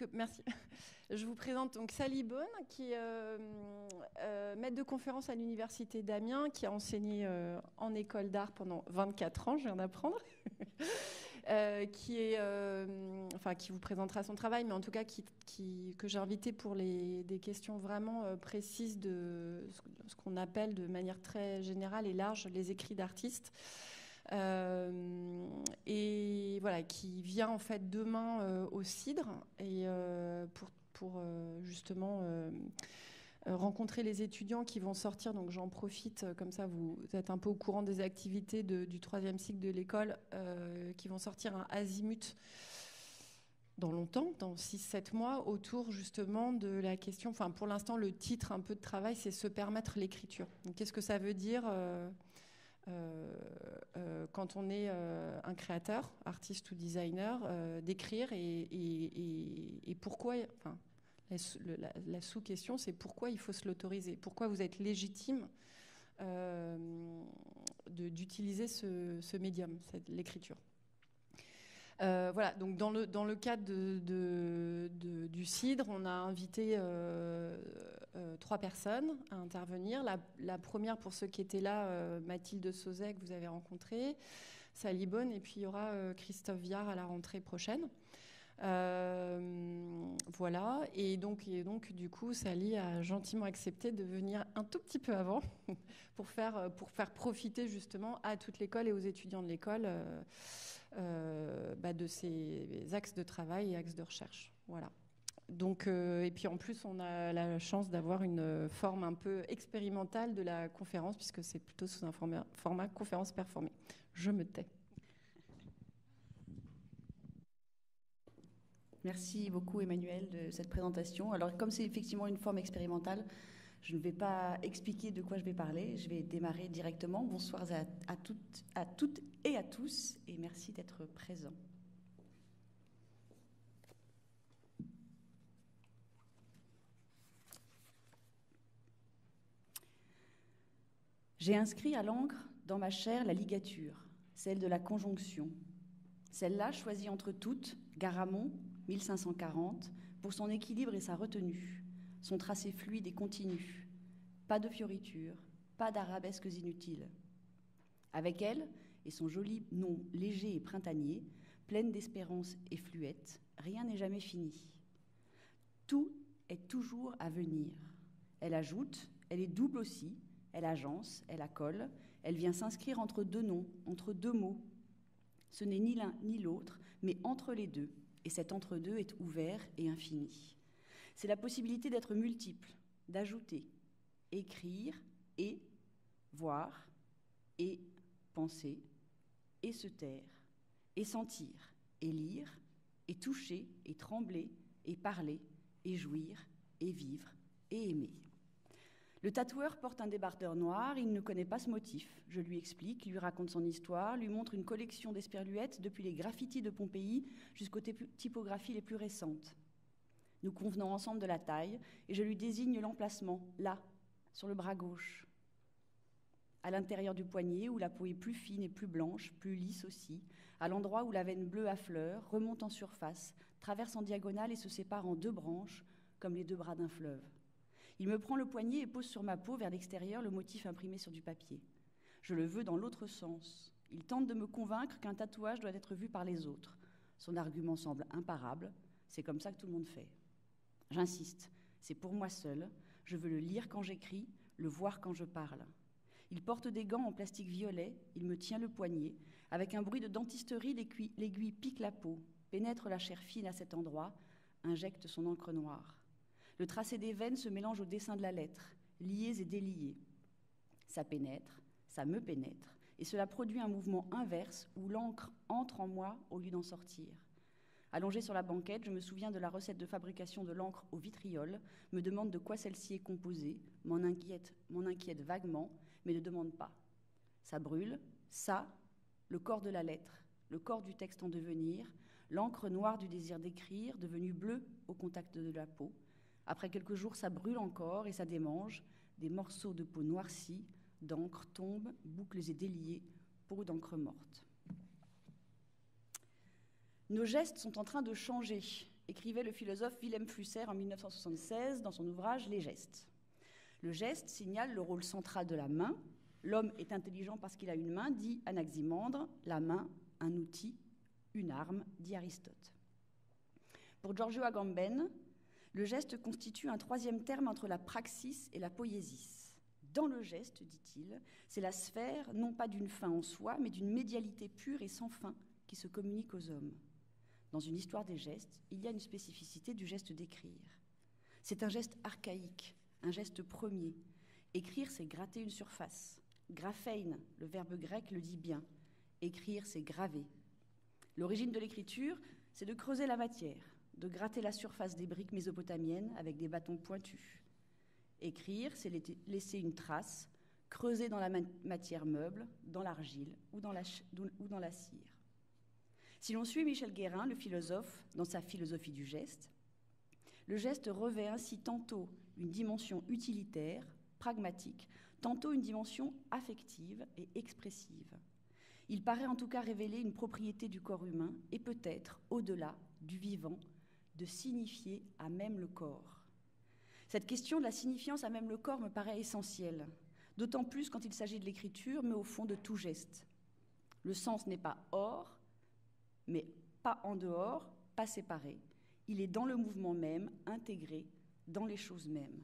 merci. Je vous présente donc Sally Bone, qui est maître de conférence à l'université d'Amiens, qui a enseigné en école d'art pendant 24 ans, je viens d'apprendre, qui vous présentera son travail, mais en tout cas que j'ai invité pour des questions vraiment précises de ce qu'on appelle de manière très générale et large les écrits d'artistes. Et voilà, qui vient en fait demain au Cidre et pour justement rencontrer les étudiants qui vont sortir. Donc j'en profite, comme ça vous êtes un peu au courant des activités du 3e cycle de l'école, qui vont sortir un azimut dans longtemps, dans 6-7 mois, autour justement de la question, enfin pour l'instant le titre un peu de travail, c'est se permettre l'écriture. Donc qu'est-ce que ça veut dire quand on est un créateur, artiste ou designer, d'écrire et pourquoi, enfin, la sous-question, c'est pourquoi il faut se l'autoriser, pourquoi vous êtes légitime d'utiliser ce médium, l'écriture. Voilà, donc dans le cadre du Cidre, on a invité 3 personnes à intervenir. La première, pour ceux qui étaient là, Mathilde Sauzet, que vous avez rencontrée, Sally Bone, et puis il y aura Christophe Viard à la rentrée prochaine. Voilà, et donc du coup Sally a gentiment accepté de venir un tout petit peu avant pour faire profiter justement à toute l'école et aux étudiants de l'école de ces axes de travail et axes de recherche. Voilà. Donc, et puis en plus on a la chance d'avoir une forme un peu expérimentale de la conférence, puisque c'est plutôt sous un format conférence performée. Je me tais. Merci beaucoup Emmanuel de cette présentation. Alors comme c'est effectivement une forme expérimentale, je ne vais pas expliquer de quoi je vais parler, je vais démarrer directement. Bonsoir à toutes et à tous et merci d'être présents. J'ai inscrit à l'encre dans ma chair la ligature, celle de la conjonction. Celle-là, choisie entre toutes, Garamond, 1540, pour son équilibre et sa retenue, son tracé fluide et continu. Pas de fioritures, pas d'arabesques inutiles. Avec elle, et son joli nom léger et printanier, pleine d'espérance et fluette, rien n'est jamais fini. Tout est toujours à venir. Elle ajoute, elle est double aussi, elle agence, elle accole, elle vient s'inscrire entre 2 noms, entre 2 mots. Ce n'est ni l'un ni l'autre, mais entre les deux, et cet entre-deux est ouvert et infini. C'est la possibilité d'être multiple, d'ajouter, écrire et voir, et penser, et se taire, et sentir, et lire, et toucher, et trembler, et parler, et jouir, et vivre, et aimer. Le tatoueur porte un débardeur noir, il ne connaît pas ce motif. Je lui explique, lui raconte son histoire, lui montre une collection d'esperluettes depuis les graffitis de Pompéi jusqu'aux typographies les plus récentes. Nous convenons ensemble de la taille et je lui désigne l'emplacement, là, sur le bras gauche. À l'intérieur du poignet, où la peau est plus fine et plus blanche, plus lisse aussi, à l'endroit où la veine bleue à fleurs remonte en surface, traverse en diagonale et se sépare en 2 branches, comme les 2 bras d'un fleuve. Il me prend le poignet et pose sur ma peau, vers l'extérieur, le motif imprimé sur du papier. Je le veux dans l'autre sens. Il tente de me convaincre qu'un tatouage doit être vu par les autres. Son argument semble imparable. C'est comme ça que tout le monde fait. J'insiste. C'est pour moi seul. Je veux le lire quand j'écris, le voir quand je parle. Il porte des gants en plastique violet. Il me tient le poignet. Avec un bruit de dentisterie, l'aiguille pique la peau, pénètre la chair fine à cet endroit, injecte son encre noire. Le tracé des veines se mélange au dessin de la lettre, liées et déliées. Ça pénètre, ça me pénètre, et cela produit un mouvement inverse où l'encre entre en moi au lieu d'en sortir. Allongée sur la banquette, je me souviens de la recette de fabrication de l'encre au vitriol, me demande de quoi celle-ci est composée, m'en inquiète vaguement, mais ne demande pas. Ça brûle, ça, le corps de la lettre, le corps du texte en devenir, l'encre noire du désir d'écrire, devenue bleue au contact de la peau. Après quelques jours, ça brûle encore et ça démange. Des morceaux de peau noircie, d'encre tombent, boucles et déliés, peau d'encre morte. Nos gestes sont en train de changer. écrivait le philosophe Wilhelm Flusser en 1976 dans son ouvrage « Les gestes ». Le geste signale le rôle central de la main. L'homme est intelligent parce qu'il a une main, dit Anaximandre. La main, un outil, une arme, dit Aristote. Pour Giorgio Agamben, le geste constitue un troisième terme entre la praxis et la poiesis. Dans le geste, dit-il, c'est la sphère non pas d'une fin en soi, mais d'une médialité pure et sans fin qui se communique aux hommes. Dans une histoire des gestes, il y a une spécificité du geste d'écrire. C'est un geste archaïque, un geste premier. Écrire, c'est gratter une surface. Graphein, le verbe grec, le dit bien. Écrire, c'est graver. L'origine de l'écriture, c'est de creuser la matière, de gratter la surface des briques mésopotamiennes avec des bâtons pointus. Écrire, c'est laisser une trace, creuser dans la matière meuble, dans l'argile ou dans la cire. Si l'on suit Michel Guérin, le philosophe, dans sa philosophie du geste, le geste revêt ainsi tantôt une dimension utilitaire, pragmatique, tantôt une dimension affective et expressive. Il paraît en tout cas révéler une propriété du corps humain et peut-être, au-delà du vivant, de signifier à même le corps. Cette question de la signifiance à même le corps me paraît essentielle, d'autant plus quand il s'agit de l'écriture, mais au fond de tout geste. Le sens n'est pas hors, mais pas en dehors, pas séparé. Il est dans le mouvement même, intégré dans les choses mêmes.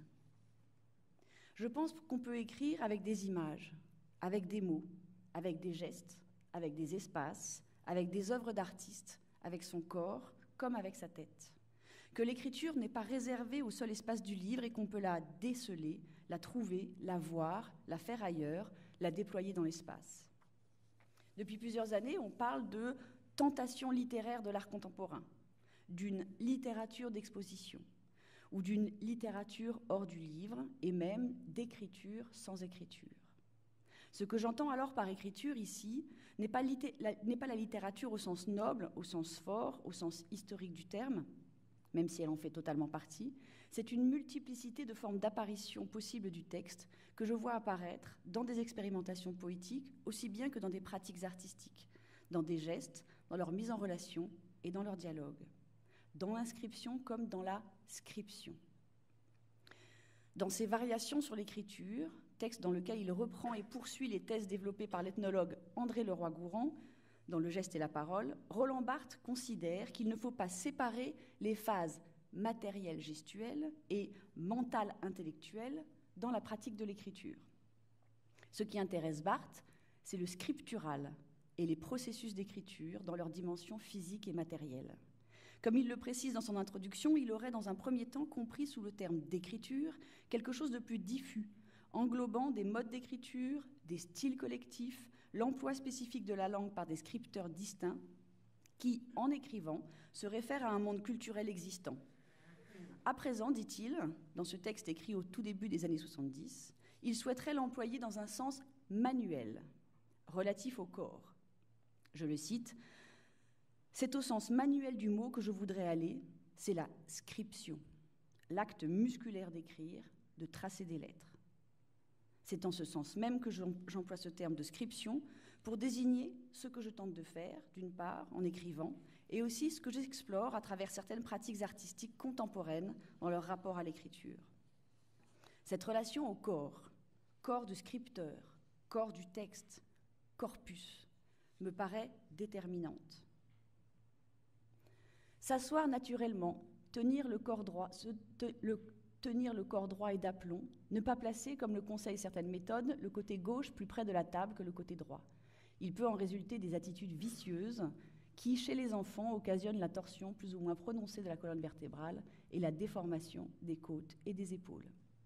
Je pense qu'on peut écrire avec des images, avec des mots, avec des gestes, avec des espaces, avec des œuvres d'artistes, avec son corps, comme avec sa tête. Que l'écriture n'est pas réservée au seul espace du livre et qu'on peut la déceler, la trouver, la voir, la faire ailleurs, la déployer dans l'espace. Depuis plusieurs années, on parle de tentation littéraire de l'art contemporain, d'une littérature d'exposition ou d'une littérature hors du livre et même d'écriture sans écriture. Ce que j'entends alors par écriture ici n'est pas la littérature au sens noble, au sens fort, au sens historique du terme, même si elle en fait totalement partie, c'est une multiplicité de formes d'apparition possibles du texte que je vois apparaître dans des expérimentations poétiques aussi bien que dans des pratiques artistiques, dans des gestes, dans leur mise en relation et dans leur dialogue, dans l'inscription comme dans la scription. Dans ses variations sur l'écriture, texte dans lequel il reprend et poursuit les thèses développées par l'ethnologue André Leroy-Gourand, dans Le geste et la parole, Roland Barthes considère qu'il ne faut pas séparer les phases matérielles gestuelles et mentales intellectuelles dans la pratique de l'écriture. Ce qui intéresse Barthes, c'est le scriptural et les processus d'écriture dans leur dimension physique et matérielle. Comme il le précise dans son introduction, il aurait dans un premier temps compris sous le terme d'écriture quelque chose de plus diffus, englobant des modes d'écriture, des styles collectifs, l'emploi spécifique de la langue par des scripteurs distincts qui, en écrivant, se réfèrent à un monde culturel existant. À présent, dit-il, dans ce texte écrit au tout début des années 70, il souhaiterait l'employer dans un sens manuel, relatif au corps. Je le cite, « C'est au sens manuel du mot que je voudrais aller, c'est la scription, l'acte musculaire d'écrire, de tracer des lettres. C'est en ce sens même que j'emploie ce terme de scription pour désigner ce que je tente de faire, d'une part, en écrivant, et aussi ce que j'explore à travers certaines pratiques artistiques contemporaines dans leur rapport à l'écriture. Cette relation au corps, corps du scripteur, corps du texte, corpus, me paraît déterminante. S'asseoir naturellement, tenir le corps droit et d'aplomb, ne pas placer, comme le conseillent certaines méthodes, le côté gauche plus près de la table que le côté droit. Il peut en résulter des attitudes vicieuses qui, chez les enfants, occasionnent la torsion plus ou moins prononcée de la colonne vertébrale et la déformation des côtes et des épaules.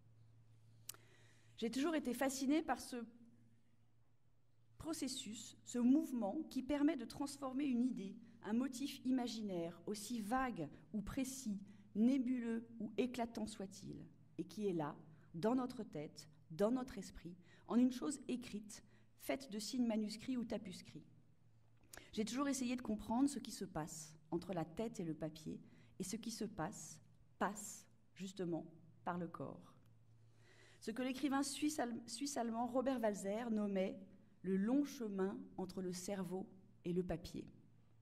J'ai toujours été fascinée par ce processus, ce mouvement qui permet de transformer une idée, un motif imaginaire, aussi vague ou précis, nébuleux ou éclatant soit-il, et qui est là, dans notre tête, dans notre esprit, en une chose écrite, faite de signes manuscrits ou tapuscrits. J'ai toujours essayé de comprendre ce qui se passe entre la tête et le papier, et ce qui se passe, justement, par le corps. Ce que l'écrivain suisse-allemand Robert Walser nommait le long chemin entre le cerveau et le papier.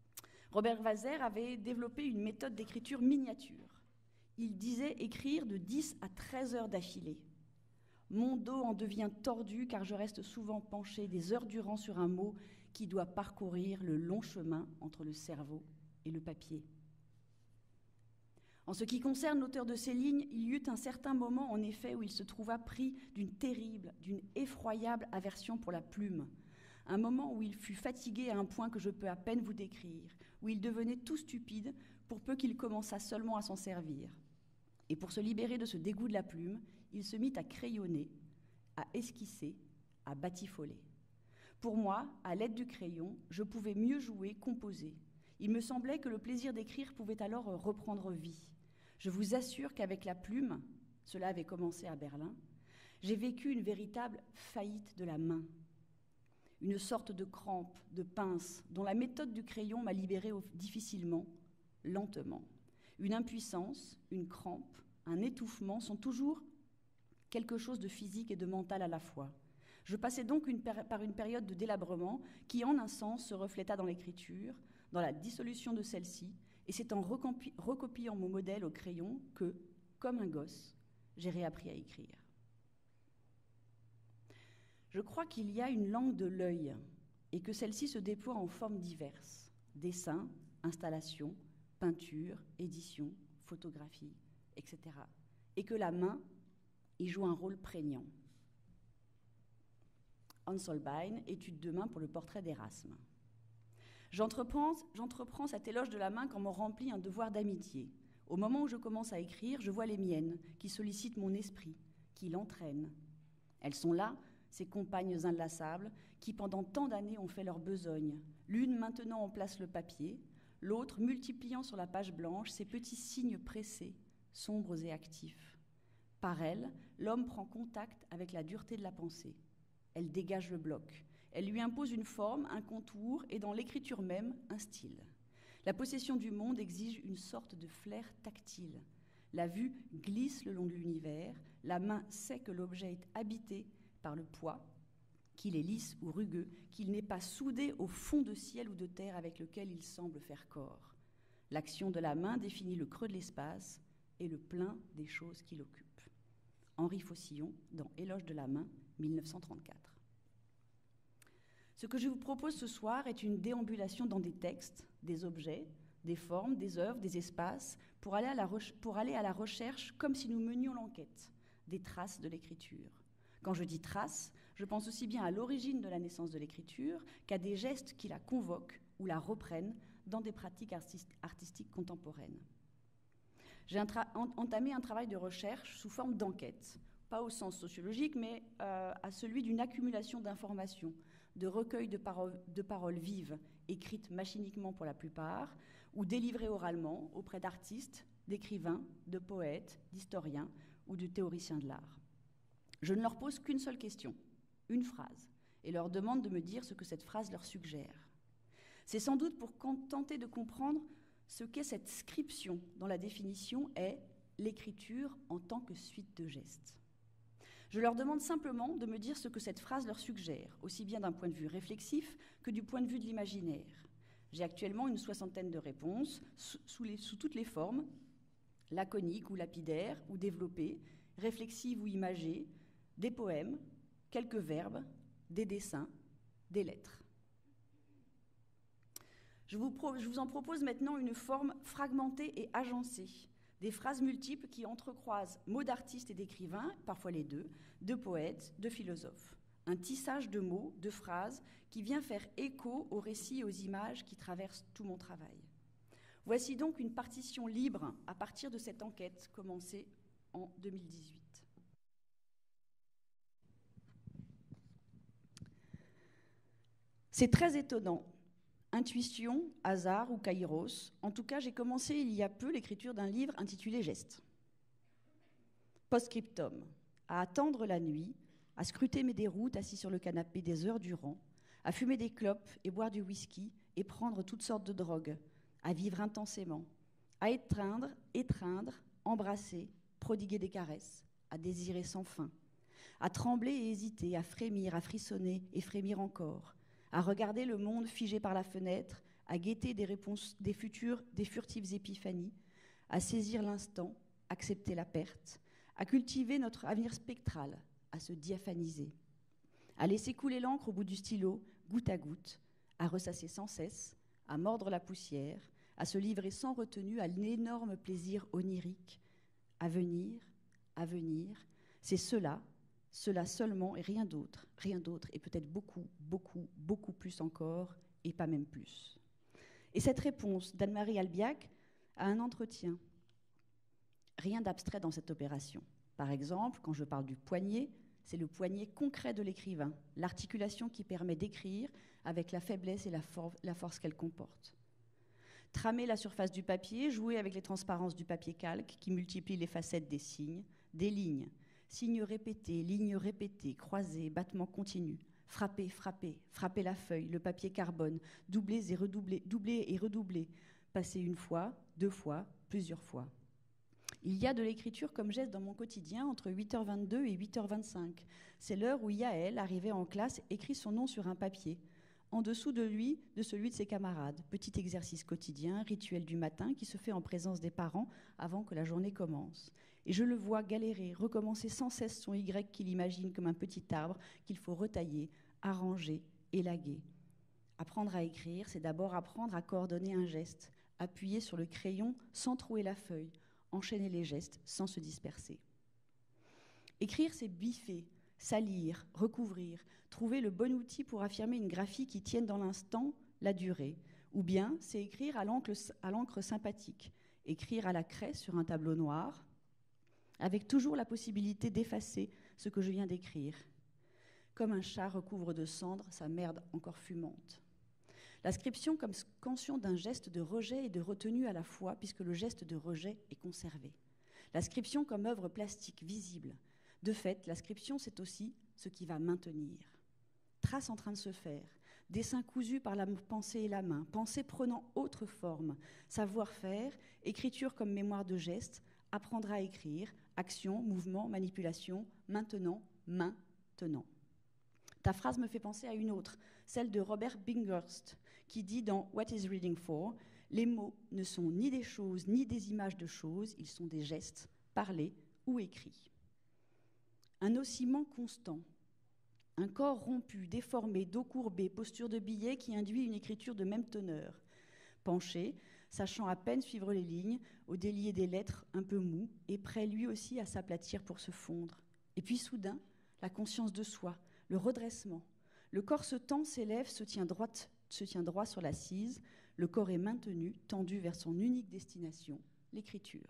Robert Walser avait développé une méthode d'écriture miniature. Il disait écrire de 10 à 13 heures d'affilée. Mon dos en devient tordu car je reste souvent penché des heures durant sur un mot qui doit parcourir le long chemin entre le cerveau et le papier. En ce qui concerne l'auteur de ces lignes, il y eut un certain moment, en effet, où il se trouva pris d'une terrible, d'une effroyable aversion pour la plume. Un moment où il fut fatigué à un point que je peux à peine vous décrire, où il devenait tout stupide pour peu qu'il commençât seulement à s'en servir. Et pour se libérer de ce dégoût de la plume, il se mit à crayonner, à esquisser, à batifoler. Pour moi, à l'aide du crayon, je pouvais mieux jouer, composer. Il me semblait que le plaisir d'écrire pouvait alors reprendre vie. Je vous assure qu'avec la plume, cela avait commencé à Berlin, j'ai vécu une véritable faillite de la main. Une sorte de crampe, de pince, dont la méthode du crayon m'a libérée difficilement, lentement. Une impuissance, une crampe, un étouffement sont toujours quelque chose de physique et de mental à la fois. Je passais donc par une période de délabrement qui, en un sens, se refléta dans l'écriture, dans la dissolution de celle-ci, et c'est en recopiant mon modèle au crayon que, comme un gosse, j'ai réappris à écrire. Je crois qu'il y a une langue de l'œil et que celle-ci se déploie en formes diverses. Dessin, installation, peinture, édition, photographie, etc. Et que la main y joue un rôle prégnant. Hans Holbein, étude de main pour le portrait d'Erasme. J'entreprends cet éloge de la main quand m'en remplit un devoir d'amitié. Au moment où je commence à écrire, je vois les miennes qui sollicitent mon esprit, qui l'entraînent. Elles sont là, ces compagnes inlassables, qui pendant tant d'années ont fait leur besogne, l'une maintenant en place le papier, l'autre multipliant sur la page blanche ces petits signes pressés, sombres et actifs. Par elles, l'homme prend contact avec la dureté de la pensée. Elle dégage le bloc. Elle lui impose une forme, un contour et dans l'écriture même, un style. La possession du monde exige une sorte de flair tactile. La vue glisse le long de l'univers, la main sait que l'objet est habité par le poids, qu'il est lisse ou rugueux, qu'il n'est pas soudé au fond de ciel ou de terre avec lequel il semble faire corps. L'action de la main définit le creux de l'espace et le plein des choses qui l'occupent. Henri Faucillon, dans Éloge de la main, 1934. Ce que je vous propose ce soir est une déambulation dans des textes, des objets, des formes, des œuvres, des espaces, pour aller à la recherche comme si nous menions l'enquête, des traces de l'écriture. Quand je dis traces, je pense aussi bien à l'origine de la naissance de l'écriture qu'à des gestes qui la convoquent ou la reprennent dans des pratiques artistiques contemporaines. J'ai entamé un travail de recherche sous forme d'enquête, pas au sens sociologique, mais à celui d'une accumulation d'informations, de recueils de paroles vives, écrites machiniquement pour la plupart, ou délivrées oralement auprès d'artistes, d'écrivains, de poètes, d'historiens ou de théoriciens de l'art. Je ne leur pose qu'une seule question, une phrase, et leur demande de me dire ce que cette phrase leur suggère. C'est sans doute pour tenter de comprendre ce qu'est cette scription dont la définition est l'écriture en tant que suite de gestes. Je leur demande simplement de me dire ce que cette phrase leur suggère, aussi bien d'un point de vue réflexif que du point de vue de l'imaginaire. J'ai actuellement une 60aine de réponses, sous toutes les formes, laconiques ou lapidaires ou développées, réflexives ou imagées, des poèmes, quelques verbes, des dessins, des lettres. Je vous en propose maintenant une forme fragmentée et agencée, des phrases multiples qui entrecroisent mots d'artistes et d'écrivains, parfois les deux, de poètes, de philosophes. Un tissage de mots, de phrases qui vient faire écho aux récits et aux images qui traversent tout mon travail. Voici donc une partition libre à partir de cette enquête commencée en 2018. C'est très étonnant. Intuition, hasard ou kairos. En tout cas, j'ai commencé il y a peu l'écriture d'un livre intitulé Gestes. Post-scriptum. À attendre la nuit, à scruter mes déroutes assis sur le canapé des heures durant, à fumer des clopes et boire du whisky et prendre toutes sortes de drogues, à vivre intensément, à étreindre, embrasser, prodiguer des caresses, à désirer sans fin, à trembler et hésiter, à frémir, à frissonner et frémir encore, à regarder le monde figé par la fenêtre, à guetter des réponses, des furtives épiphanies, à saisir l'instant, accepter la perte, à cultiver notre avenir spectral, à se diaphaniser, à laisser couler l'encre au bout du stylo, goutte à goutte, à ressasser sans cesse, à mordre la poussière, à se livrer sans retenue à l'énorme plaisir onirique, à venir, c'est cela seulement et rien d'autre, et peut-être beaucoup, beaucoup, beaucoup plus encore, et pas même plus. Et cette réponse d'Anne-Marie Albiac a un entretien. Rien d'abstrait dans cette opération. Par exemple, quand je parle du poignet, c'est le poignet concret de l'écrivain, l'articulation qui permet d'écrire avec la faiblesse et la force qu'elle comporte. Tramer la surface du papier, jouer avec les transparences du papier calque qui multiplie les facettes des signes, des lignes, signes répétés, lignes répétées, croisées, battements continus, frapper, frapper, frapper la feuille, le papier carbone, doubler et redoubler, passer une fois, deux fois, plusieurs fois. Il y a de l'écriture comme geste dans mon quotidien entre 8h22 et 8h25. C'est l'heure où Yael, arrivée en classe, écrit son nom sur un papier. En dessous de lui, de celui de ses camarades. Petit exercice quotidien, rituel du matin qui se fait en présence des parents avant que la journée commence. Et je le vois galérer, recommencer sans cesse son Y qu'il imagine comme un petit arbre qu'il faut retailler, arranger, élaguer. Apprendre à écrire, c'est d'abord apprendre à coordonner un geste, appuyer sur le crayon sans trouer la feuille, enchaîner les gestes sans se disperser. Écrire, c'est biffer, salir, recouvrir, trouver le bon outil pour affirmer une graphie qui tienne dans l'instant la durée. Ou bien, c'est écrire à l'encre sympathique, écrire à la craie sur un tableau noir, avec toujours la possibilité d'effacer ce que je viens d'écrire. Comme un chat recouvre de cendres sa merde encore fumante. La scription comme scansion d'un geste de rejet et de retenue à la fois, puisque le geste de rejet est conservé. La scription comme œuvre plastique visible. De fait, la scription, c'est aussi ce qui va maintenir. Trace en train de se faire, dessin cousu par la pensée et la main, pensée prenant autre forme, savoir-faire, écriture comme mémoire de geste, apprendre à écrire, action, mouvement, manipulation, maintenant. Ta phrase me fait penser à une autre, celle de Robert Binghurst, qui dit dans What is Reading For ? Les mots ne sont ni des choses ni des images de choses, ils sont des gestes, parlés ou écrits. Un oscillement constant, un corps rompu, déformé, dos courbé, posture de billet qui induit une écriture de même teneur. Penché, sachant à peine suivre les lignes, au délié des lettres un peu mou, et prêt lui aussi à s'aplatir pour se fondre. Et puis soudain, la conscience de soi, le redressement. Le corps se tend, s'élève, se tient droit sur l'assise. Le corps est maintenu, tendu vers son unique destination, l'écriture.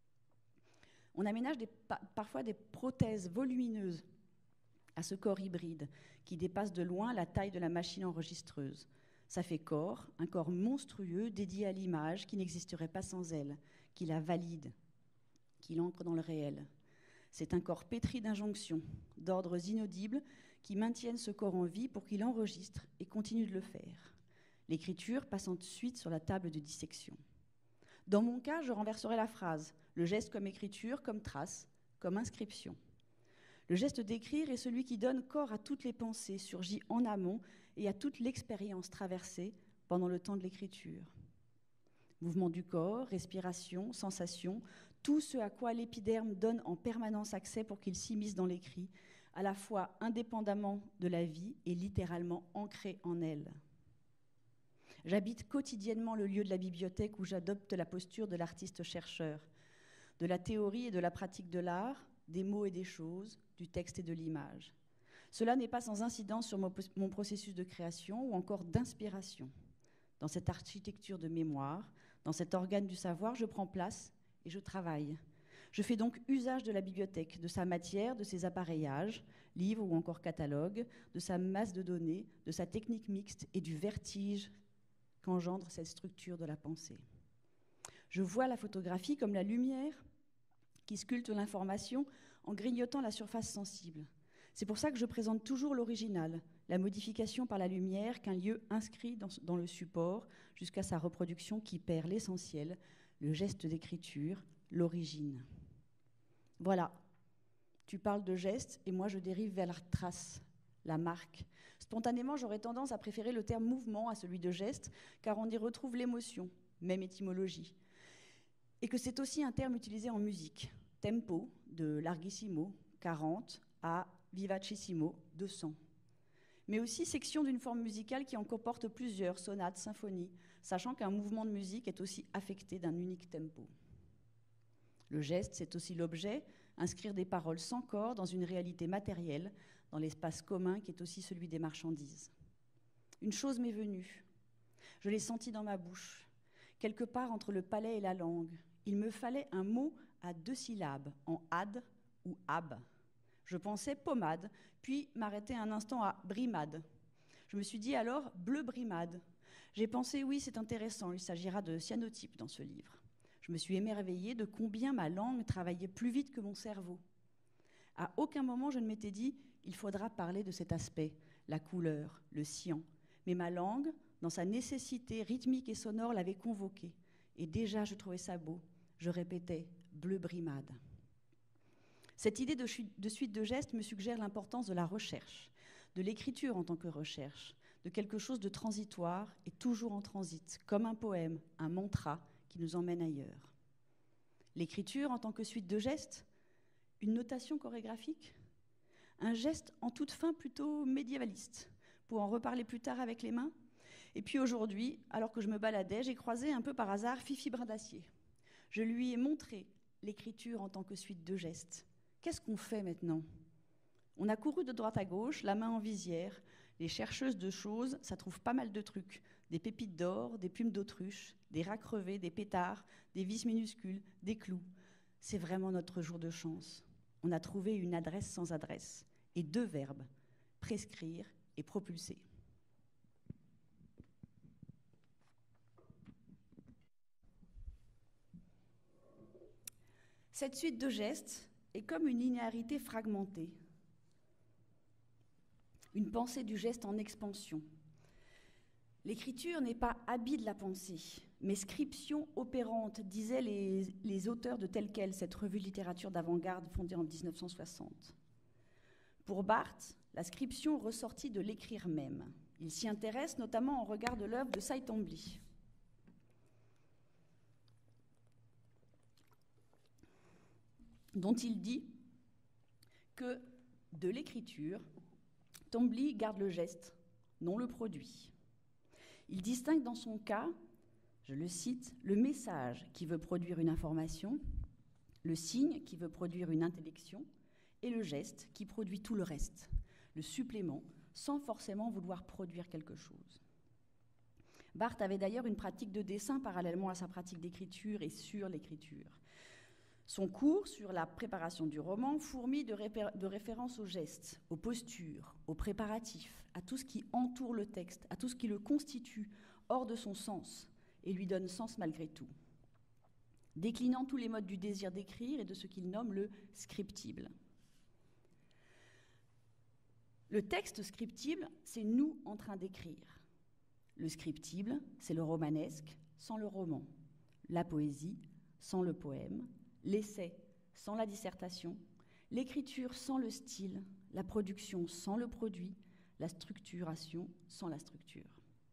On aménage parfois des prothèses volumineuses à ce corps hybride qui dépasse de loin la taille de la machine enregistreuse. Ça fait corps, un corps monstrueux dédié à l'image qui n'existerait pas sans elle, qui la valide, qui l'ancre dans le réel. C'est un corps pétri d'injonctions, d'ordres inaudibles qui maintiennent ce corps en vie pour qu'il enregistre et continue de le faire. L'écriture passe ensuite sur la table de dissection. Dans mon cas, je renverserai la phrase, le geste comme écriture, comme trace, comme inscription. Le geste d'écrire est celui qui donne corps à toutes les pensées, surgit en amont et à toute l'expérience traversée pendant le temps de l'écriture. Mouvement du corps, respiration, sensation, tout ce à quoi l'épiderme donne en permanence accès pour qu'il s'immisce dans l'écrit, à la fois indépendamment de la vie et littéralement ancré en elle. J'habite quotidiennement le lieu de la bibliothèque où j'adopte la posture de l'artiste-chercheur, de la théorie et de la pratique de l'art, des mots et des choses, du texte et de l'image. Cela n'est pas sans incidence sur mon processus de création ou encore d'inspiration. Dans cette architecture de mémoire, dans cet organe du savoir, je prends place et je travaille. Je fais donc usage de la bibliothèque, de sa matière, de ses appareillages, livres ou encore catalogues, de sa masse de données, de sa technique mixte et du vertige qu'engendre cette structure de la pensée. Je vois la photographie comme la lumière qui sculpte l'information en grignotant la surface sensible. C'est pour ça que je présente toujours l'original, la modification par la lumière qu'un lieu inscrit dans le support jusqu'à sa reproduction qui perd l'essentiel, le geste d'écriture, l'origine. Voilà, tu parles de geste et moi je dérive vers la trace, la marque. Spontanément, j'aurais tendance à préférer le terme mouvement à celui de geste, car on y retrouve l'émotion, même étymologie. Et que c'est aussi un terme utilisé en musique. Tempo, de larghissimo, 40, à vivacissimo, 200. Mais aussi section d'une forme musicale qui en comporte plusieurs, sonates, symphonies, sachant qu'un mouvement de musique est aussi affecté d'un unique tempo. Le geste, c'est aussi l'objet, inscrire des paroles sans corps dans une réalité matérielle, dans l'espace commun qui est aussi celui des marchandises. Une chose m'est venue. Je l'ai sentie dans ma bouche, quelque part entre le palais et la langue. Il me fallait un mot à 2 syllabes, en ad ou ab. Je pensais pommade, puis m'arrêtais un instant à brimade. Je me suis dit alors bleu brimade. J'ai pensé oui, c'est intéressant, il s'agira de cyanotype dans ce livre. Je me suis émerveillée de combien ma langue travaillait plus vite que mon cerveau. À aucun moment je ne m'étais dit il faudra parler de cet aspect, la couleur, le cyan. Mais ma langue, dans sa nécessité rythmique et sonore, l'avait convoqué. Et déjà je trouvais ça beau. Je répétais bleu brimade. Cette idée de suite de gestes me suggère l'importance de la recherche, de l'écriture en tant que recherche, de quelque chose de transitoire et toujours en transit, comme un poème, un mantra qui nous emmène ailleurs. L'écriture en tant que suite de gestes, une notation chorégraphique, un geste en toute fin plutôt médiévaliste, pour en reparler plus tard avec les mains. Et puis aujourd'hui, alors que je me baladais, j'ai croisé un peu par hasard Fifi Brindacier. Je lui ai montré l'écriture en tant que suite de gestes. Qu'est-ce qu'on fait maintenant ? On a couru de droite à gauche, la main en visière. Les chercheuses de choses, ça trouve pas mal de trucs. Des pépites d'or, des plumes d'autruche, des rats crevés, des pétards, des vis minuscules, des clous. C'est vraiment notre jour de chance. On a trouvé une adresse sans adresse. Et 2 verbes, prescrire et propulser. Cette suite de gestes est comme une linéarité fragmentée, une pensée du geste en expansion. L'écriture n'est pas habit de la pensée, mais scription opérante, disaient les auteurs de Tel Quel, cette revue de littérature d'avant-garde fondée en 1960. Pour Barthes, la scription ressortit de l'écrire même. Il s'y intéresse notamment en regard de l'œuvre de Cy Twombly. Dont il dit que de l'écriture, Twombly garde le geste, non le produit. Il distingue dans son cas, je le cite, le message qui veut produire une information, le signe qui veut produire une intellection, et le geste qui produit tout le reste, le supplément, sans forcément vouloir produire quelque chose. Barthes avait d'ailleurs une pratique de dessin parallèlement à sa pratique d'écriture et sur l'écriture. Son cours sur la préparation du roman fourmille de références aux gestes, aux postures, aux préparatifs, à tout ce qui entoure le texte, à tout ce qui le constitue hors de son sens et lui donne sens malgré tout. Déclinant tous les modes du désir d'écrire et de ce qu'il nomme le scriptible. Le texte scriptible, c'est nous en train d'écrire. Le scriptible, c'est le romanesque sans le roman, la poésie sans le poème, l'essai sans la dissertation, l'écriture sans le style, la production sans le produit, la structuration sans la structure.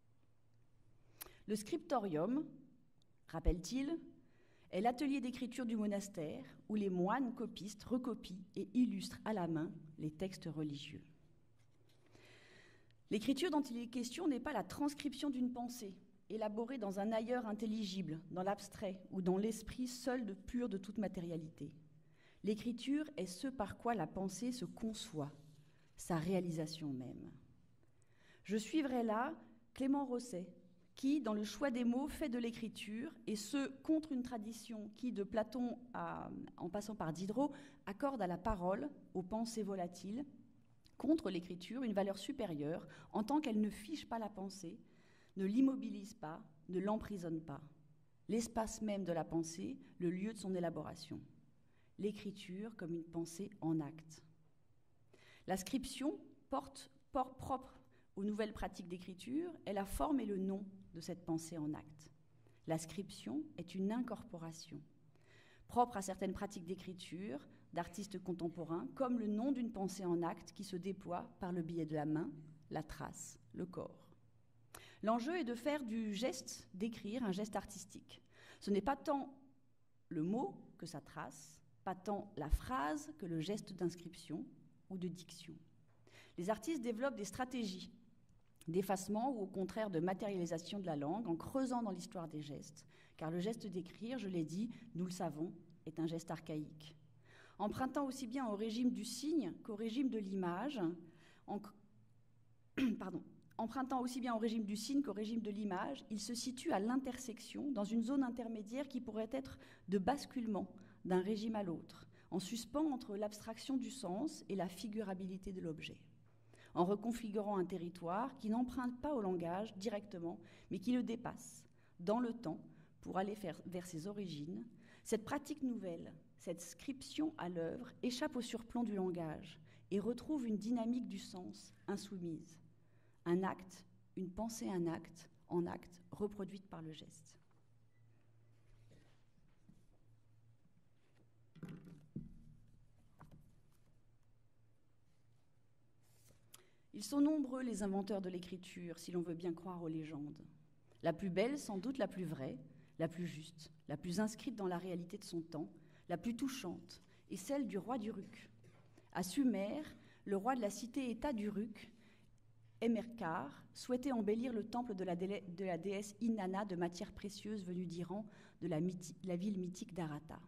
Le scriptorium, rappelle-t-il, est l'atelier d'écriture du monastère où les moines copistes recopient et illustrent à la main les textes religieux. L'écriture dont il est question n'est pas la transcription d'une pensée, élaborée dans un ailleurs intelligible, dans l'abstrait ou dans l'esprit seul pur de toute matérialité. L'écriture est ce par quoi la pensée se conçoit, sa réalisation même. Je suivrai là Clément Rosset, qui, dans le choix des mots, fait de l'écriture, et ce, contre une tradition qui, de Platon en passant par Diderot, accorde à la parole, aux pensées volatiles, contre l'écriture, une valeur supérieure, en tant qu'elle ne fiche pas la pensée, ne l'immobilise pas, ne l'emprisonne pas. L'espace même de la pensée, le lieu de son élaboration. L'écriture comme une pensée en acte. La scription, propre aux nouvelles pratiques d'écriture, est la forme et le nom de cette pensée en acte. La scription est une incorporation. propre à certaines pratiques d'écriture d'artistes contemporains, comme le nom d'une pensée en acte qui se déploie par le biais de la main, la trace, le corps. L'enjeu est de faire du geste d'écrire un geste artistique. Ce n'est pas tant le mot que sa trace, pas tant la phrase que le geste d'inscription ou de diction. Les artistes développent des stratégies d'effacement ou au contraire de matérialisation de la langue en creusant dans l'histoire des gestes, car le geste d'écrire, je l'ai dit, nous le savons, est un geste archaïque. Empruntant aussi bien au régime du signe qu'au régime de l'image, empruntant aussi bien au régime du signe qu'au régime de l'image, il se situe à l'intersection, dans une zone intermédiaire qui pourrait être de basculement d'un régime à l'autre, en suspens entre l'abstraction du sens et la figurabilité de l'objet, en reconfigurant un territoire qui n'emprunte pas au langage directement, mais qui le dépasse dans le temps pour aller vers ses origines. Cette pratique nouvelle, cette scription à l'œuvre, échappe au surplomb du langage et retrouve une dynamique du sens insoumise. Un acte, une pensée en acte, reproduite par le geste. Ils sont nombreux les inventeurs de l'écriture, si l'on veut bien croire aux légendes. La plus belle, sans doute la plus vraie, la plus juste, la plus inscrite dans la réalité de son temps, la plus touchante, est celle du roi d'Uruk. À Sumer, le roi de la cité-État d'Uruk, Enmerkar, souhaitait embellir le temple de la déesse Inanna de matières précieuses venues d'Iran, de la ville mythique d'Arata.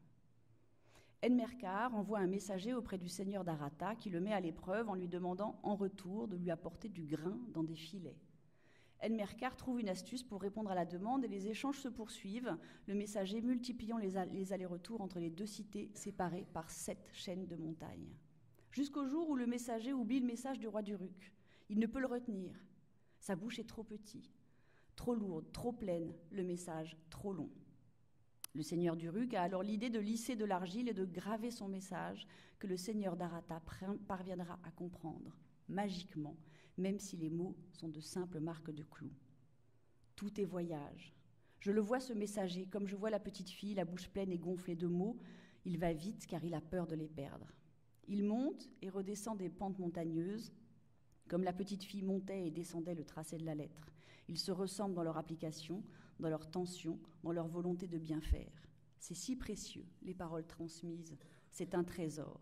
Enmerkar envoie un messager auprès du seigneur d'Arata qui le met à l'épreuve en lui demandant en retour de lui apporter du grain dans des filets. Enmerkar trouve une astuce pour répondre à la demande et les échanges se poursuivent, le messager multipliant les allers-retours entre les deux cités séparées par 7 chaînes de montagnes. Jusqu'au jour où le messager oublie le message du roi d'Uruk. Il ne peut le retenir. Sa bouche est trop petite, trop lourde, trop pleine, le message trop long. Le seigneur d'Uruk a alors l'idée de lisser de l'argile et de graver son message que le seigneur d'Arata parviendra à comprendre, magiquement, même si les mots sont de simples marques de clous. Tout est voyage. Je le vois, ce messager, comme je vois la petite fille, la bouche pleine et gonflée de mots. Il va vite car il a peur de les perdre. Il monte et redescend des pentes montagneuses, comme la petite fille montait et descendait le tracé de la lettre. Ils se ressemblent dans leur application, dans leur tension, dans leur volonté de bien faire. C'est si précieux, les paroles transmises. C'est un trésor.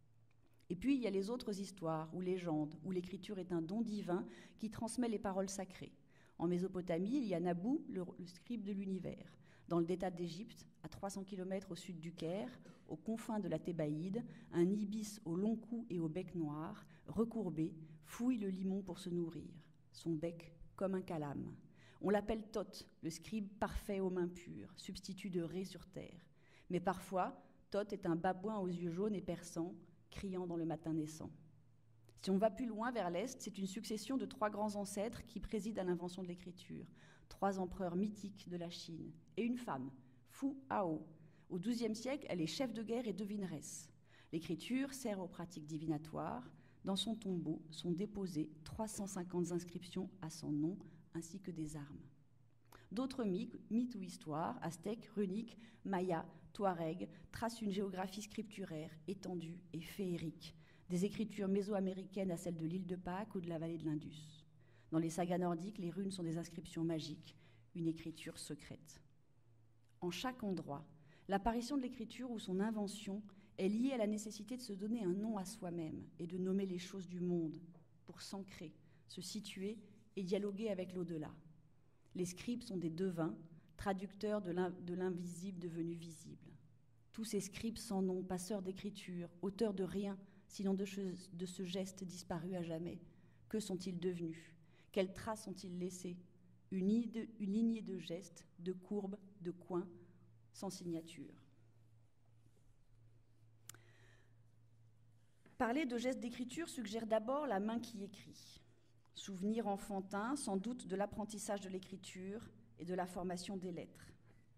Et puis, il y a les autres histoires ou légendes, où l'écriture est un don divin qui transmet les paroles sacrées. En Mésopotamie, il y a Nabou, le scribe de l'univers. Dans le delta d'Égypte, à 300 km au sud du Caire, aux confins de la Thébaïde, un ibis au long cou et au bec noir, recourbé, fouille le limon pour se nourrir. Son bec comme un calame. On l'appelle Thoth, le scribe parfait aux mains pures, substitut de Ré sur terre. Mais parfois, Thoth est un babouin aux yeux jaunes et perçants, criant dans le matin naissant. Si on va plus loin vers l'Est, c'est une succession de 3 grands ancêtres qui président à l'invention de l'écriture. 3 empereurs mythiques de la Chine. Et une femme, Fu Hao. Au XIIe siècle, elle est chef de guerre et devineresse. L'écriture sert aux pratiques divinatoires. Dans son tombeau sont déposées 350 inscriptions à son nom, ainsi que des armes. D'autres mythes ou histoires, aztèques, runiques, mayas, touaregs, tracent une géographie scripturaire étendue et féerique, des écritures mésoaméricaines à celles de l'île de Pâques ou de la vallée de l'Indus. Dans les sagas nordiques, les runes sont des inscriptions magiques, une écriture secrète. En chaque endroit, l'apparition de l'écriture ou son invention est liée à la nécessité de se donner un nom à soi-même et de nommer les choses du monde pour s'ancrer, se situer et dialoguer avec l'au-delà. Les scribes sont des devins, traducteurs de l'invisible devenu visible. Tous ces scribes sans nom, passeurs d'écriture, auteurs de rien, sinon de ce geste disparu à jamais. Que sont-ils devenus? Quelles traces ont-ils laissées? Une lignée de gestes, de courbes, de coins, sans signature. Parler de gestes d'écriture suggère d'abord la main qui écrit. Souvenir enfantin, sans doute, de l'apprentissage de l'écriture et de la formation des lettres.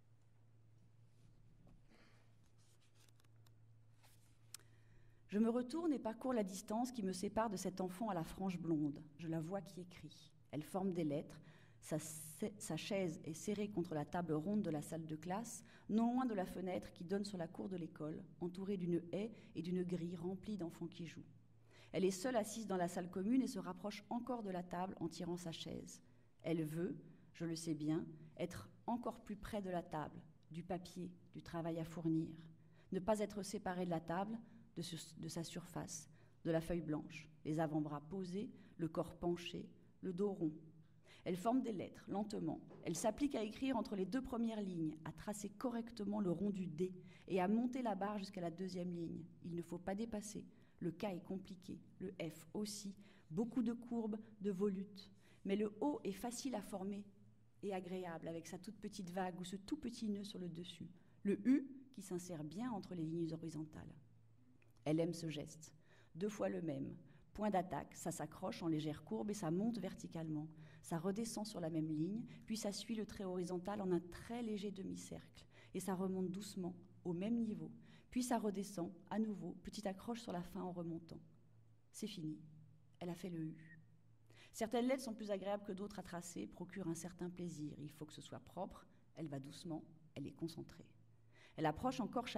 Je me retourne et parcours la distance qui me sépare de cet enfant à la frange blonde. Je la vois qui écrit. Elle forme des lettres. Sa chaise est serrée contre la table ronde de la salle de classe, non loin de la fenêtre qui donne sur la cour de l'école, entourée d'une haie et d'une grille remplie d'enfants qui jouent. Elle est seule assise dans la salle commune et se rapproche encore de la table en tirant sa chaise. Elle veut, je le sais bien, être encore plus près de la table, du papier, du travail à fournir. Ne pas être séparée de la table, de sa surface, de la feuille blanche, les avant-bras posés, le corps penché, le dos rond. Elle forme des lettres, lentement. Elle s'applique à écrire entre les 2 premières lignes, à tracer correctement le rond du D et à monter la barre jusqu'à la 2e ligne. Il ne faut pas dépasser. Le K est compliqué, le F aussi, beaucoup de courbes, de volutes. Mais le O est facile à former et agréable avec sa toute petite vague ou ce tout petit nœud sur le dessus. Le U qui s'insère bien entre les lignes horizontales. Elle aime ce geste. 2 fois le même. Point d'attaque, ça s'accroche en légère courbe et ça monte verticalement. Ça redescend sur la même ligne, puis ça suit le trait horizontal en un très léger demi-cercle. Et ça remonte doucement, au même niveau. Puis ça redescend, à nouveau, petite accroche sur la fin en remontant. C'est fini. Elle a fait le U. Certaines lettres sont plus agréables que d'autres à tracer, procurent un certain plaisir. Il faut que ce soit propre, elle va doucement, elle est concentrée. Elle approche encore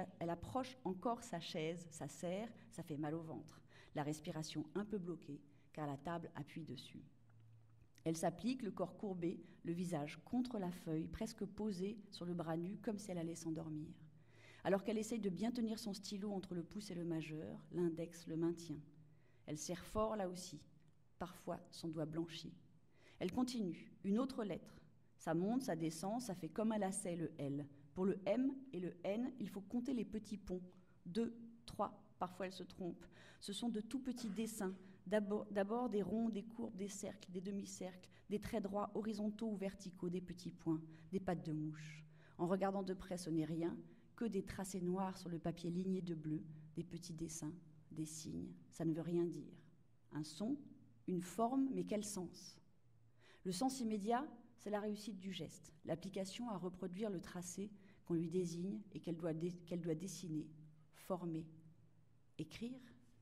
sa chaise, ça serre, ça fait mal au ventre. La respiration un peu bloquée, car la table appuie dessus. Elle s'applique, le corps courbé, le visage contre la feuille, presque posé sur le bras nu, comme si elle allait s'endormir. Alors qu'elle essaye de bien tenir son stylo entre le pouce et le majeur, l'index le maintient. Elle serre fort là aussi, parfois son doigt blanchi. Elle continue, une autre lettre. Ça monte, ça descend, ça fait comme un lacet le L. Pour le M et le N, il faut compter les petits ponts. 2, 3, parfois elle se trompe. Ce sont de tout petits dessins. D'abord des ronds, des courbes, des cercles, des demi-cercles, des traits droits horizontaux ou verticaux, des petits points, des pattes de mouche. En regardant de près, ce n'est rien, que des tracés noirs sur le papier ligné de bleu, des petits dessins, des signes. Ça ne veut rien dire. Un son, une forme, mais quel sens? Le sens immédiat, c'est la réussite du geste, l'application à reproduire le tracé qu'on lui désigne et qu'elle doit dessiner, former, écrire.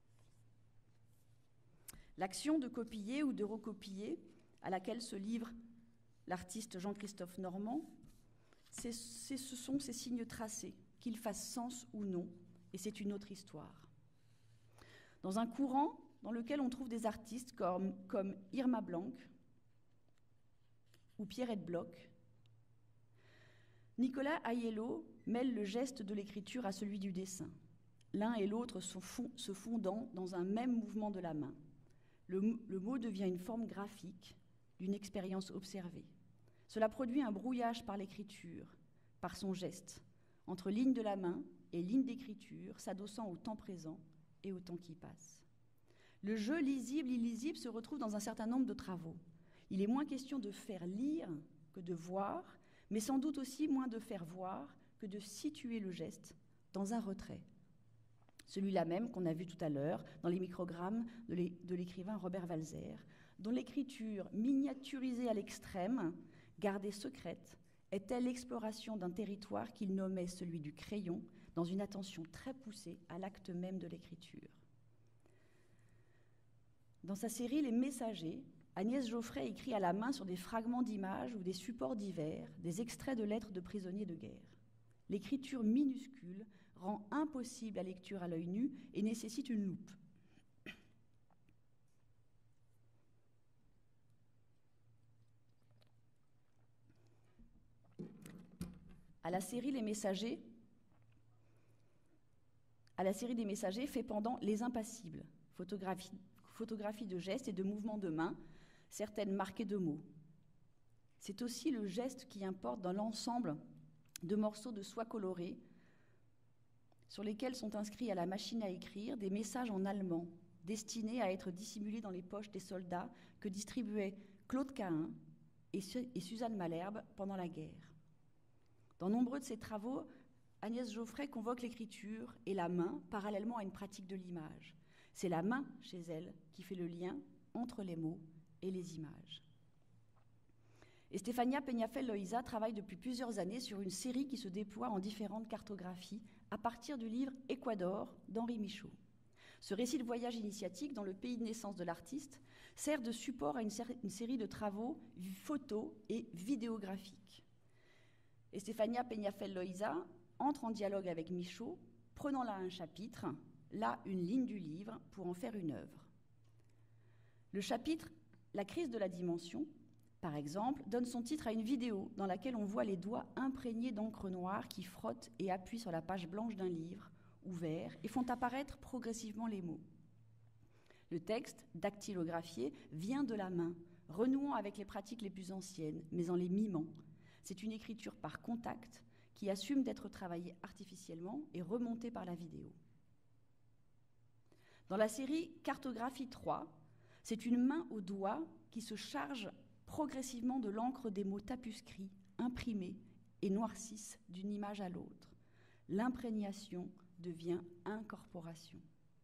L'action de copier ou de recopier, à laquelle se livre l'artiste Jean-Christophe Normand, ce sont ces signes tracés, qu'ils fassent sens ou non, et c'est une autre histoire. Dans un courant dans lequel on trouve des artistes comme Irma Blanc ou Pierrette Bloch, Nicolas Aiello mêle le geste de l'écriture à celui du dessin, l'un et l'autre se fondant dans un même mouvement de la main. Le mot devient une forme graphique d'une expérience observée. Cela produit un brouillage par l'écriture, par son geste, entre ligne de la main et ligne d'écriture, s'adossant au temps présent et au temps qui passe. Le jeu lisible-illisible se retrouve dans un certain nombre de travaux. Il est moins question de faire lire que de voir, mais sans doute aussi moins de faire voir que de situer le geste dans un retrait. Celui-là même qu'on a vu tout à l'heure dans les microgrammes de l'écrivain Robert Walser, dont l'écriture miniaturisée à l'extrême, gardée secrète, était l'exploration d'un territoire qu'il nommait celui du crayon, dans une attention très poussée à l'acte même de l'écriture. Dans sa série Les Messagers, Agnès Geoffrey écrit à la main sur des fragments d'images ou des supports divers, des extraits de lettres de prisonniers de guerre. L'écriture minuscule rend impossible la lecture à l'œil nu et nécessite une loupe. À la série des Messagers fait pendant Les Impassibles, photographie de gestes et de mouvements de main, certaines marquées de mots. C'est aussi le geste qui importe dans l'ensemble de morceaux de soie colorés sur lesquels sont inscrits à la machine à écrire des messages en allemand destinés à être dissimulés dans les poches des soldats que distribuaient Claude Cahun et Suzanne Malherbe pendant la guerre. Dans nombreux de ses travaux, Agnès Geoffrey convoque l'écriture et la main parallèlement à une pratique de l'image. C'est la main, chez elle, qui fait le lien entre les mots et les images. Et Stéphania Peñafel-Loïza travaille depuis plusieurs années sur une série qui se déploie en différentes cartographies à partir du livre Équador d'Henri Michaud. Ce récit de voyage initiatique dans le pays de naissance de l'artiste sert de support à une série de travaux photos et vidéographiques. Estefania Peñafel-Loaiza entre en dialogue avec Michaud, prenant là un chapitre, là une ligne du livre, pour en faire une œuvre. Le chapitre « La crise de la dimension », par exemple, donne son titre à une vidéo dans laquelle on voit les doigts imprégnés d'encre noire qui frottent et appuient sur la page blanche d'un livre ouvert et font apparaître progressivement les mots. Le texte, dactylographié, vient de la main, renouant avec les pratiques les plus anciennes, mais en les mimant. C'est une écriture par contact qui assume d'être travaillée artificiellement et remontée par la vidéo. Dans la série Cartographie 3, c'est une main au doigt qui se charge progressivement de l'encre des mots tapuscrits, imprimés et noircissent d'une image à l'autre. L'imprégnation devient incorporation.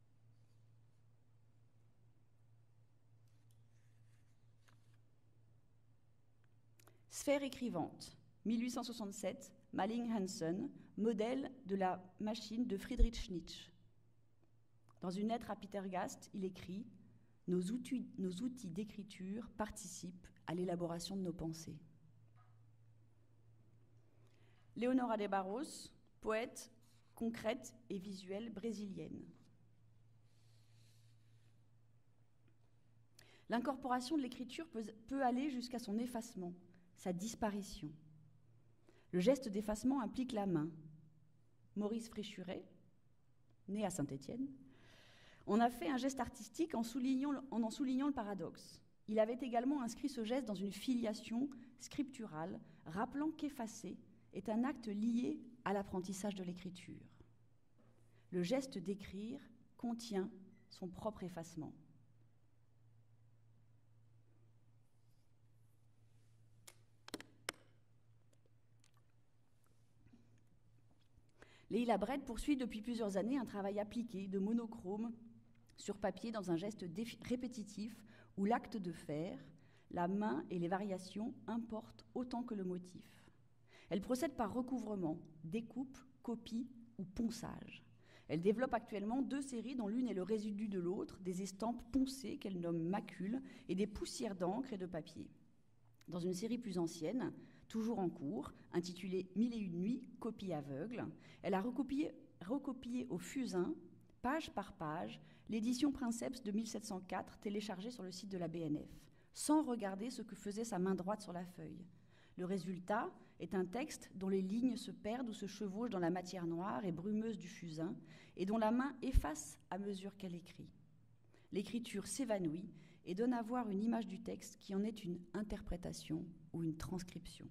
Sphère écrivante, 1867, Malling Hansen, modèle de la machine de Friedrich Nietzsche. Dans une lettre à Peter Gast, il écrit « Nos outils d'écriture participent à l'élaboration de nos pensées ». Leonora de Barros, poète concrète et visuelle brésilienne. L'incorporation de l'écriture peut aller jusqu'à son effacement, sa disparition. Le geste d'effacement implique la main. Maurice Fréchuret, né à Saint-Étienne, en a fait un geste artistique en en soulignant le paradoxe. Il avait également inscrit ce geste dans une filiation scripturale, rappelant qu'effacer est un acte lié à l'apprentissage de l'écriture. Le geste d'écrire contient son propre effacement. Leila Brett poursuit depuis plusieurs années un travail appliqué de monochrome sur papier dans un geste répétitif où l'acte de faire, la main et les variations importent autant que le motif. Elle procède par recouvrement, découpe, copie ou ponçage. Elle développe actuellement 2 séries dont l'une est le résidu de l'autre, des estampes poncées qu'elle nomme macules et des poussières d'encre et de papier. Dans une série plus ancienne, toujours en cours, intitulée « 1001 nuits, copie aveugle », elle a recopié au fusain, page par page, l'édition Princeps de 1704 téléchargée sur le site de la BNF, sans regarder ce que faisait sa main droite sur la feuille. Le résultat est un texte dont les lignes se perdent ou se chevauchent dans la matière noire et brumeuse du fusain et dont la main efface à mesure qu'elle écrit. L'écriture s'évanouit et donne à voir une image du texte qui en est une interprétation ou une transcription.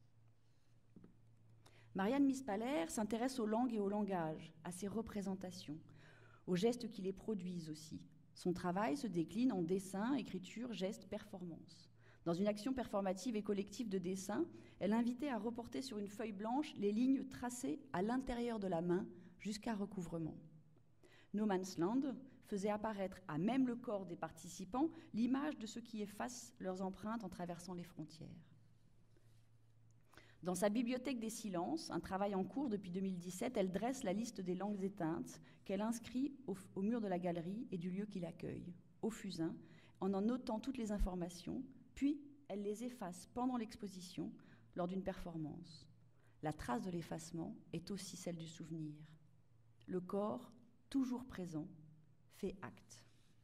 Marianne Mispaler s'intéresse aux langues et au langage, à ses représentations, aux gestes qui les produisent aussi. Son travail se décline en dessin, écriture, geste, performance. Dans une action performative et collective de dessin, elle invitait à reporter sur une feuille blanche les lignes tracées à l'intérieur de la main jusqu'à recouvrement. No Man's Land faisait apparaître à même le corps des participants l'image de ceux qui effacent leurs empreintes en traversant les frontières. Dans sa bibliothèque des silences, un travail en cours depuis 2017, elle dresse la liste des langues éteintes qu'elle inscrit au mur de la galerie et du lieu qui l'accueille, au fusain, en notant toutes les informations, puis elle les efface pendant l'exposition lors d'une performance. La trace de l'effacement est aussi celle du souvenir. Le corps, toujours présent, fait acte.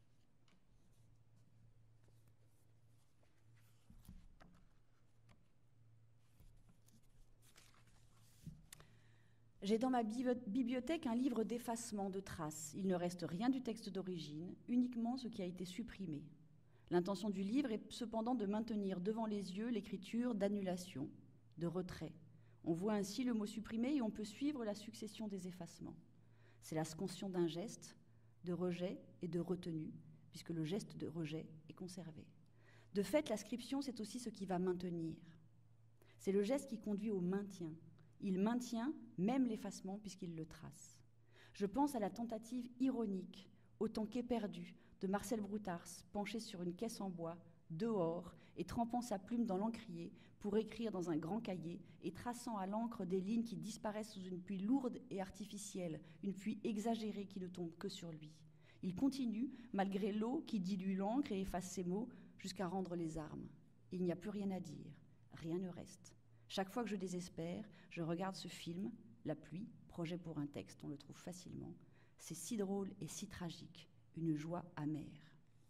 J'ai dans ma bibliothèque un livre d'effacement de traces. Il ne reste rien du texte d'origine, uniquement ce qui a été supprimé. L'intention du livre est cependant de maintenir devant les yeux l'écriture d'annulation, de retrait. On voit ainsi le mot supprimé et on peut suivre la succession des effacements. C'est la scansion d'un geste, de rejet et de retenue, puisque le geste de rejet est conservé. De fait, l'inscription, c'est aussi ce qui va maintenir. C'est le geste qui conduit au maintien. Il maintient même l'effacement puisqu'il le trace. Je pense à la tentative ironique, autant qu'éperdue, de Marcel Broutars, penché sur une caisse en bois, dehors, et trempant sa plume dans l'encrier pour écrire dans un grand cahier et traçant à l'encre des lignes qui disparaissent sous une pluie lourde et artificielle, une pluie exagérée qui ne tombe que sur lui. Il continue, malgré l'eau qui dilue l'encre et efface ses mots, jusqu'à rendre les armes. Il n'y a plus rien à dire, rien ne reste. Chaque fois que je désespère, je regarde ce film, La pluie, projet pour un texte, on le trouve facilement. C'est si drôle et si tragique, une joie amère.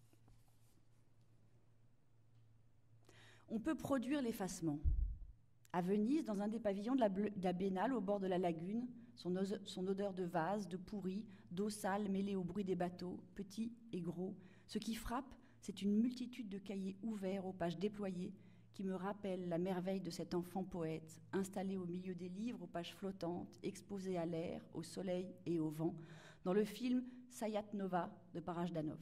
On peut produire l'effacement. À Venise, dans un des pavillons de la Biennale, au bord de la lagune, son odeur de vase, de pourri, d'eau sale mêlée au bruit des bateaux, petits et gros. Ce qui frappe, c'est une multitude de cahiers ouverts aux pages déployées qui me rappellent la merveille de cet enfant poète, installé au milieu des livres aux pages flottantes, exposé à l'air, au soleil et au vent, dans le film Sayat Nova de Parajdanov.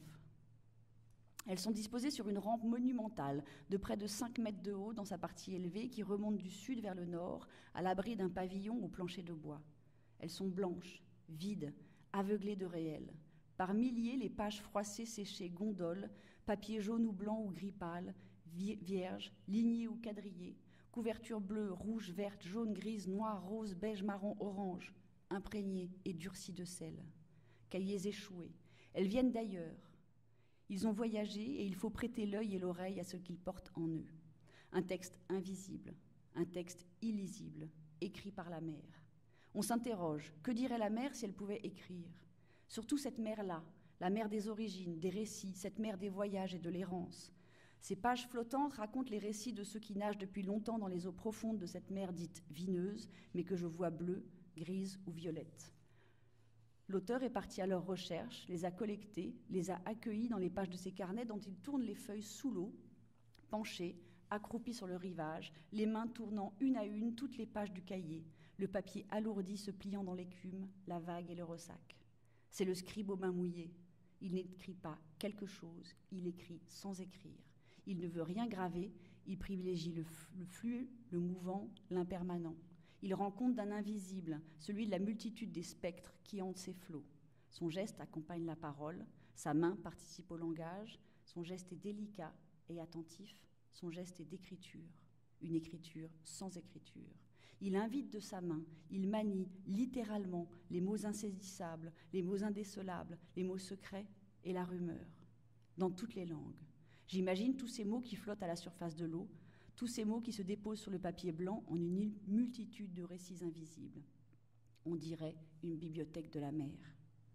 Elles sont disposées sur une rampe monumentale de près de 5 mètres de haut dans sa partie élevée qui remonte du sud vers le nord, à l'abri d'un pavillon au plancher de bois. Elles sont blanches, vides, aveuglées de réel. Par milliers, les pages froissées séchées gondolent, papier jaune ou blanc ou gris pâle, vierges, lignées ou quadrillées, couverture bleue, rouge, verte, jaune, grise, noire, rose, beige, marron, orange, imprégnées et durcies de sel. Cahiers échoués. Elles viennent d'ailleurs. Ils ont voyagé et il faut prêter l'œil et l'oreille à ce qu'ils portent en eux. Un texte invisible, un texte illisible, écrit par la mer. On s'interroge, que dirait la mer si elle pouvait écrire ? Surtout cette mer-là, la mer des origines, des récits, cette mer des voyages et de l'errance. Ces pages flottantes racontent les récits de ceux qui nagent depuis longtemps dans les eaux profondes de cette mer dite vineuse, mais que je vois bleue, grise ou violette. L'auteur est parti à leur recherche, les a collectés, les a accueillis dans les pages de ses carnets dont il tourne les feuilles sous l'eau, penché, accroupi sur le rivage, les mains tournant une à une toutes les pages du cahier, le papier alourdi se pliant dans l'écume, la vague et le ressac. C'est le scribe aux mains mouillées. Il n'écrit pas quelque chose, il écrit sans écrire. Il ne veut rien graver, il privilégie le flux, le mouvant, l'impermanent. Il rend compte d'un invisible, celui de la multitude des spectres qui hantent ses flots. Son geste accompagne la parole, sa main participe au langage, son geste est délicat et attentif, son geste est d'écriture, une écriture sans écriture. Il invite de sa main, il manie littéralement les mots insaisissables, les mots indécelables, les mots secrets et la rumeur, dans toutes les langues. J'imagine tous ces mots qui flottent à la surface de l'eau, tous ces mots qui se déposent sur le papier blanc en une multitude de récits invisibles. On dirait une bibliothèque de la mer.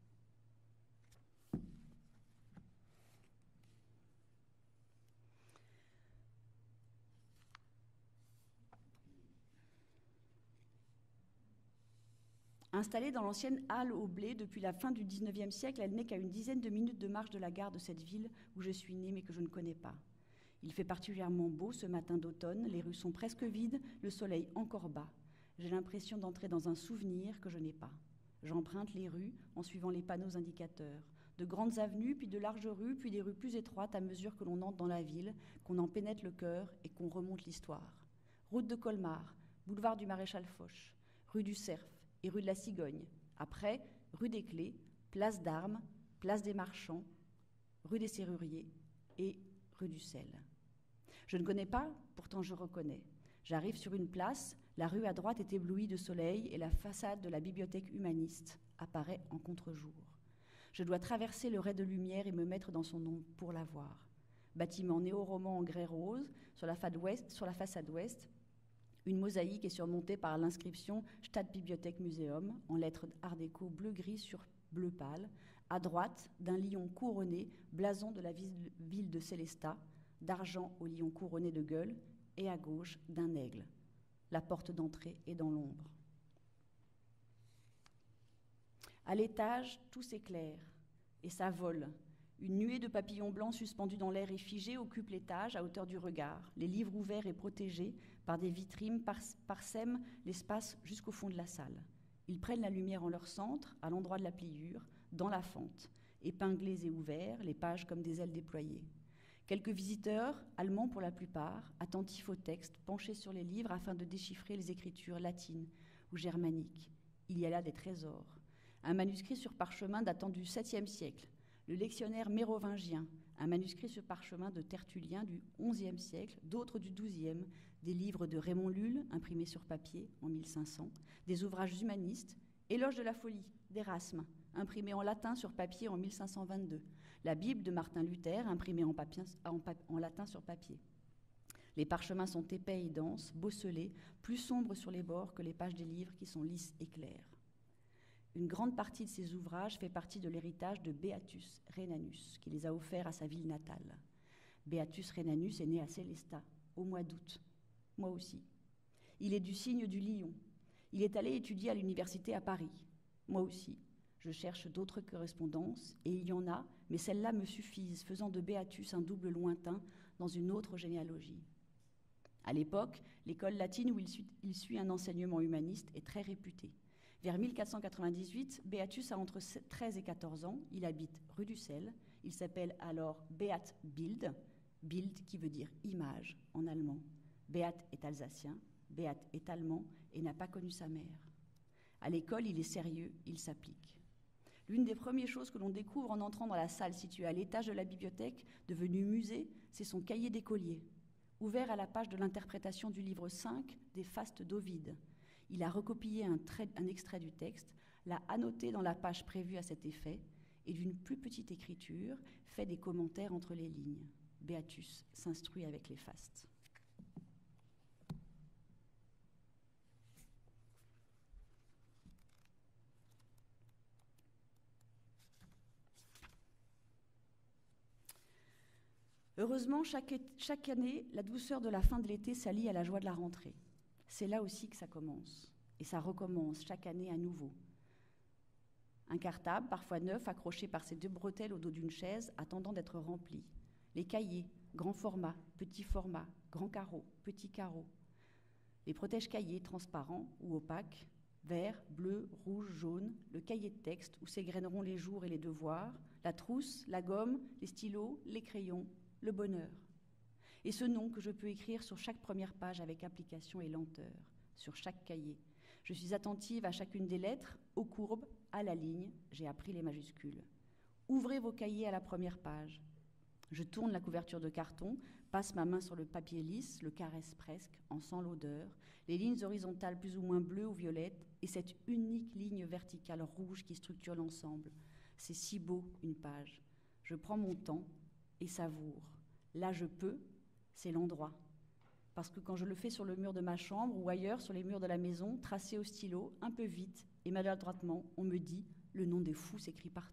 Installée dans l'ancienne halle au blé depuis la fin du XIXe siècle, elle n'est qu'à une dizaine de minutes de marche de la gare de cette ville où je suis née mais que je ne connais pas. Il fait particulièrement beau ce matin d'automne, les rues sont presque vides, le soleil encore bas. J'ai l'impression d'entrer dans un souvenir que je n'ai pas. J'emprunte les rues en suivant les panneaux indicateurs. De grandes avenues, puis de larges rues, puis des rues plus étroites à mesure que l'on entre dans la ville, qu'on en pénètre le cœur et qu'on remonte l'histoire. Route de Colmar, boulevard du Maréchal Foch, rue du Cerf et rue de la Cigogne. Après, rue des Clés, place d'Armes, place des Marchands, rue des Serruriers et rue du Sel. Je ne connais pas, pourtant je reconnais. J'arrive sur une place, la rue à droite est éblouie de soleil et la façade de la bibliothèque humaniste apparaît en contre-jour. Je dois traverser le ray de lumière et me mettre dans son ombre pour la voir. Bâtiment néo-roman en grès rose, sur la façade ouest, une mosaïque est surmontée par l'inscription Stadtbibliothek Museum en lettres art déco bleu-gris sur bleu pâle. À droite, d'un lion couronné, blason de la ville de Sélestat, d'argent au lion couronné de gueule, et à gauche, d'un aigle. La porte d'entrée est dans l'ombre. À l'étage, tout s'éclaire, et ça vole. Une nuée de papillons blancs suspendus dans l'air et figés occupe l'étage à hauteur du regard. Les livres ouverts et protégés par des vitrines parsèment l'espace jusqu'au fond de la salle. Ils prennent la lumière en leur centre, à l'endroit de la pliure, dans la fente, épinglés et ouverts, les pages comme des ailes déployées. Quelques visiteurs, allemands pour la plupart, attentifs au texte, penchés sur les livres afin de déchiffrer les écritures latines ou germaniques. Il y a là des trésors. Un manuscrit sur parchemin datant du 7e siècle, le lectionnaire mérovingien, un manuscrit sur parchemin de Tertullien du XIe siècle, d'autres du XIIe, des livres de Raymond Lulle, imprimés sur papier en 1500, des ouvrages humanistes, Éloge de la folie d'Érasme, imprimée en latin sur papier en 1522. La Bible de Martin Luther, imprimée en latin sur papier. Les parchemins sont épais et denses, bosselés, plus sombres sur les bords que les pages des livres qui sont lisses et claires. Une grande partie de ces ouvrages fait partie de l'héritage de Beatus Rhenanus, qui les a offerts à sa ville natale. Beatus Rhenanus est né à Sélestat, au mois d'août. Moi aussi. Il est du signe du lion. Il est allé étudier à l'université à Paris. Moi aussi. Je cherche d'autres correspondances, et il y en a, mais celles-là me suffisent, faisant de Beatus un double lointain dans une autre généalogie. À l'époque, l'école latine où il suit un enseignement humaniste est très réputée. Vers 1498, Beatus a entre 13 et 14 ans. Il habite rue du Sel. Il s'appelle alors Beat Bild, Bild qui veut dire image en allemand. Beat est alsacien, Beat est allemand et n'a pas connu sa mère. À l'école, il est sérieux, il s'applique. L'une des premières choses que l'on découvre en entrant dans la salle située à l'étage de la bibliothèque, devenue musée, c'est son cahier d'écolier, ouvert à la page de l'interprétation du livre 5 des Fastes d'Ovide. Il a recopié un extrait du texte, l'a annoté dans la page prévue à cet effet, et d'une plus petite écriture, fait des commentaires entre les lignes. Beatus s'instruit avec les fastes. Heureusement, chaque année, la douceur de la fin de l'été s'allie à la joie de la rentrée. C'est là aussi que ça commence. Et ça recommence chaque année à nouveau. Un cartable, parfois neuf, accroché par ses deux bretelles au dos d'une chaise, attendant d'être rempli. Les cahiers, grand format, petit format, grand carreau, petit carreau. Les protège-cahiers transparents ou opaques, vert, bleu, rouge, jaune, le cahier de texte où s'égrèneront les jours et les devoirs, la trousse, la gomme, les stylos, les crayons, le bonheur. Et ce nom que je peux écrire sur chaque première page avec application et lenteur, sur chaque cahier. Je suis attentive à chacune des lettres, aux courbes, à la ligne. J'ai appris les majuscules. Ouvrez vos cahiers à la première page. Je tourne la couverture de carton, passe ma main sur le papier lisse, le caresse presque, en sent l'odeur, les lignes horizontales plus ou moins bleues ou violettes, et cette unique ligne verticale rouge qui structure l'ensemble. C'est si beau, une page. Je prends mon temps et savoure. Là, je peux, c'est l'endroit. Parce que quand je le fais sur le mur de ma chambre ou ailleurs, sur les murs de la maison, tracé au stylo, un peu vite et maladroitement, on me dit « le nom des fous s'écrit partout ».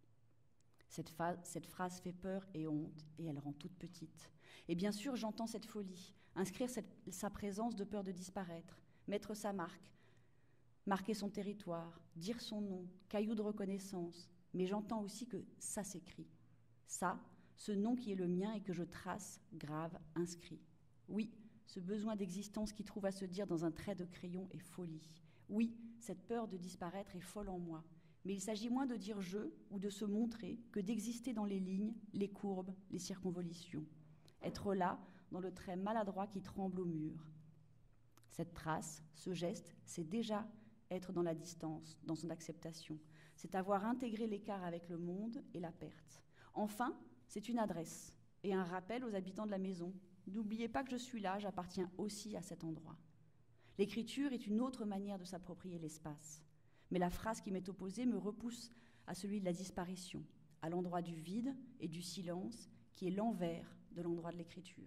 Cette phrase fait peur et honte, et elle rend toute petite. Et bien sûr, j'entends cette folie, inscrire sa présence de peur de disparaître, mettre sa marque, marquer son territoire, dire son nom, caillou de reconnaissance. Mais j'entends aussi que ça s'écrit. Ça, ce nom qui est le mien et que je trace, grave, inscrit. Oui, ce besoin d'existence qui trouve à se dire dans un trait de crayon est folie. Oui, cette peur de disparaître est folle en moi. Mais il s'agit moins de dire « je » ou de se montrer que d'exister dans les lignes, les courbes, les circonvolutions. Être là, dans le trait maladroit qui tremble au mur. Cette trace, ce geste, c'est déjà être dans la distance, dans son acceptation. C'est avoir intégré l'écart avec le monde et la perte. Enfin, c'est une adresse et un rappel aux habitants de la maison. N'oubliez pas que je suis là, j'appartiens aussi à cet endroit. L'écriture est une autre manière de s'approprier l'espace. Mais la phrase qui m'est opposée me repousse à celui de la disparition, à l'endroit du vide et du silence, qui est l'envers de l'endroit de l'écriture.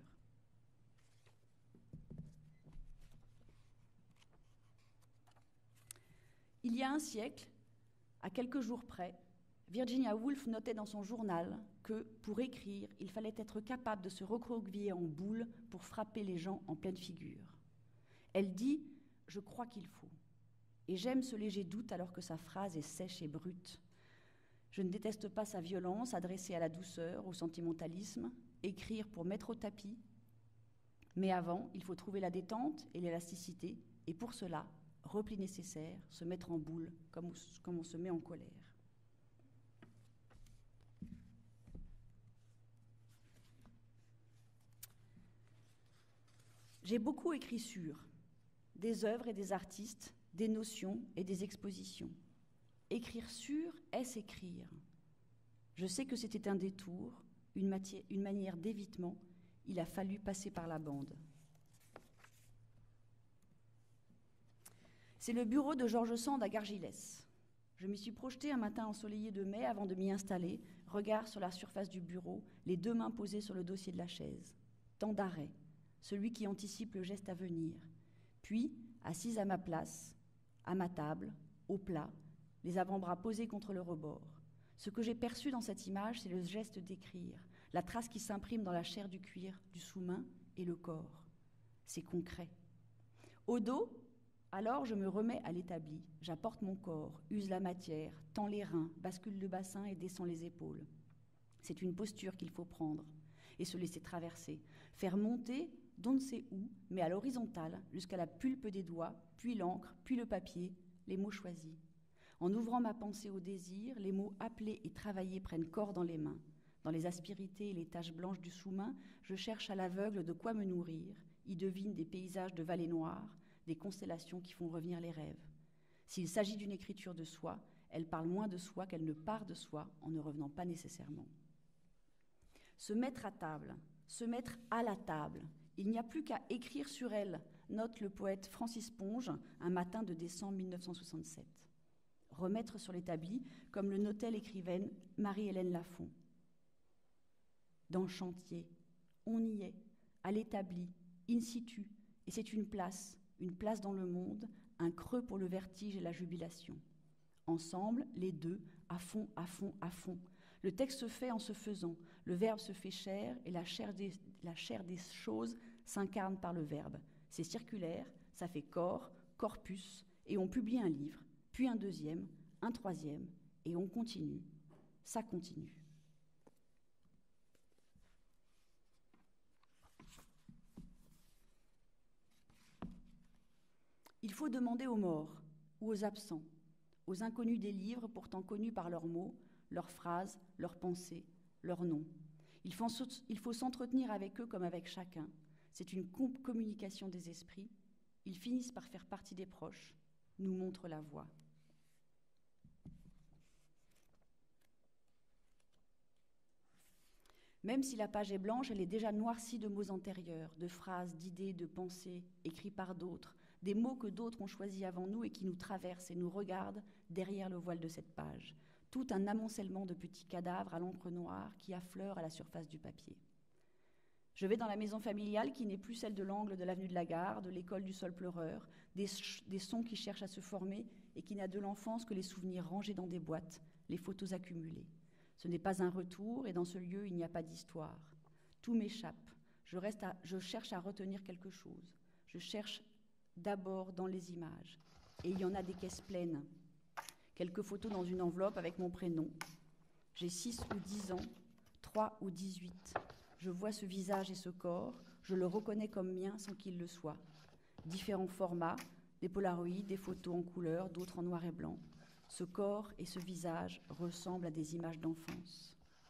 Il y a un siècle, à quelques jours près, Virginia Woolf notait dans son journal que, pour écrire, il fallait être capable de se recroqueviller en boule pour frapper les gens en pleine figure. Elle dit « Je crois qu'il faut ». Et j'aime ce léger doute alors que sa phrase est sèche et brute. Je ne déteste pas sa violence adressée à la douceur, au sentimentalisme, écrire pour mettre au tapis. Mais avant, il faut trouver la détente et l'élasticité, et pour cela, repli nécessaire, se mettre en boule comme on se met en colère. J'ai beaucoup écrit sur des œuvres et des artistes, des notions et des expositions. Écrire sur, est-ce écrire? Je sais que c'était un détour, une manière d'évitement. Il a fallu passer par la bande. C'est le bureau de George Sand à Gargilès. Je m'y suis projetée un matin ensoleillé de mai avant de m'y installer, regard sur la surface du bureau, les 2 mains posées sur le dossier de la chaise. Temps d'arrêt, celui qui anticipe le geste à venir. Puis, assise à ma place, à ma table, au plat, les avant-bras posés contre le rebord. Ce que j'ai perçu dans cette image, c'est le geste d'écrire, la trace qui s'imprime dans la chair du cuir, du sous-main et le corps. C'est concret. Au dos, alors je me remets à l'établi. J'apporte mon corps, use la matière, tends les reins, bascule le bassin et descend les épaules. C'est une posture qu'il faut prendre et se laisser traverser, faire monter d'on ne sait où, mais à l'horizontale, jusqu'à la pulpe des doigts, puis l'encre, puis le papier, les mots choisis. En ouvrant ma pensée au désir, les mots appelés et travaillés prennent corps dans les mains. Dans les aspérités et les taches blanches du sous-main, je cherche à l'aveugle de quoi me nourrir, y devine des paysages de vallées noires, des constellations qui font revenir les rêves. S'il s'agit d'une écriture de soi, elle parle moins de soi qu'elle ne part de soi en ne revenant pas nécessairement. Se mettre à table, se mettre à la table, il n'y a plus qu'à écrire sur elle, note le poète Francis Ponge un matin de décembre 1967. Remettre sur l'établi, comme le notait l'écrivaine Marie-Hélène Lafont. Dans le chantier, on y est, à l'établi, in situ, et c'est une place dans le monde, un creux pour le vertige et la jubilation. Ensemble, les deux, à fond, à fond, à fond. Le texte se fait en se faisant, le verbe se fait chair et la chair des choses s'incarne par le verbe. C'est circulaire, ça fait corps, corpus, et on publie un livre, puis un deuxième, un troisième, et on continue. Ça continue. Il faut demander aux morts ou aux absents, aux inconnus des livres pourtant connus par leurs mots, leurs phrases, leurs pensées, leurs noms. Il faut s'entretenir avec eux comme avec chacun. C'est une communication des esprits. Ils finissent par faire partie des proches, nous montrent la voie. Même si la page est blanche, elle est déjà noircie de mots antérieurs, de phrases, d'idées, de pensées, écrits par d'autres, des mots que d'autres ont choisis avant nous et qui nous traversent et nous regardent derrière le voile de cette page. Tout un amoncellement de petits cadavres à l'encre noire qui affleurent à la surface du papier. Je vais dans la maison familiale qui n'est plus celle de l'angle de l'avenue de la Gare, de l'école du sol pleureur, des sons qui cherchent à se former et qui n'a de l'enfance que les souvenirs rangés dans des boîtes, les photos accumulées. Ce n'est pas un retour et dans ce lieu, il n'y a pas d'histoire. Tout m'échappe. Je cherche à retenir quelque chose. Je cherche d'abord dans les images. Et il y en a des caisses pleines. Quelques photos dans une enveloppe avec mon prénom. J'ai 6 ou 10 ans, 3 ou 18. Je vois ce visage et ce corps. Je le reconnais comme mien sans qu'il le soit. Différents formats, des polaroïds, des photos en couleur, d'autres en noir et blanc. Ce corps et ce visage ressemblent à des images d'enfance.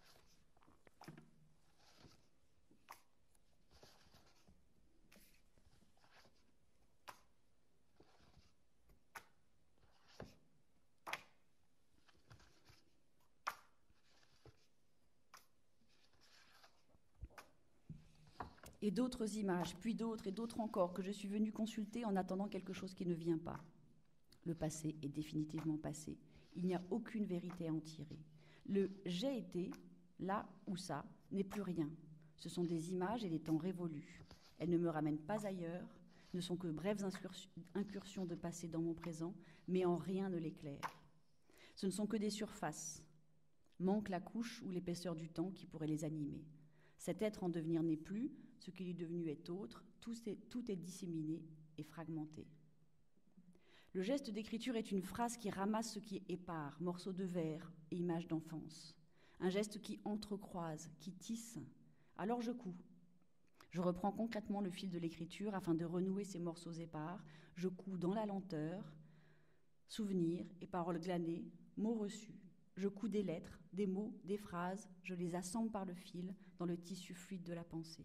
Et d'autres images, puis d'autres et d'autres encore que je suis venue consulter en attendant quelque chose qui ne vient pas. Le passé est définitivement passé. Il n'y a aucune vérité à en tirer. Le « j'ai été », là ou ça, n'est plus rien. Ce sont des images et des temps révolus. Elles ne me ramènent pas ailleurs, ne sont que brèves incursions de passé dans mon présent, mais en rien ne l'éclairent. Ce ne sont que des surfaces. Manque la couche ou l'épaisseur du temps qui pourrait les animer. Cet être en devenir n'est plus, ce qu'il est devenu est autre, tout est disséminé et fragmenté. Le geste d'écriture est une phrase qui ramasse ce qui est épars, morceaux de verre et images d'enfance. Un geste qui entrecroise, qui tisse. Alors je couds. Je reprends concrètement le fil de l'écriture afin de renouer ces morceaux épars. Je couds dans la lenteur, souvenirs et paroles glanées, mots reçus. Je couds des lettres, des mots, des phrases. Je les assemble par le fil dans le tissu fluide de la pensée.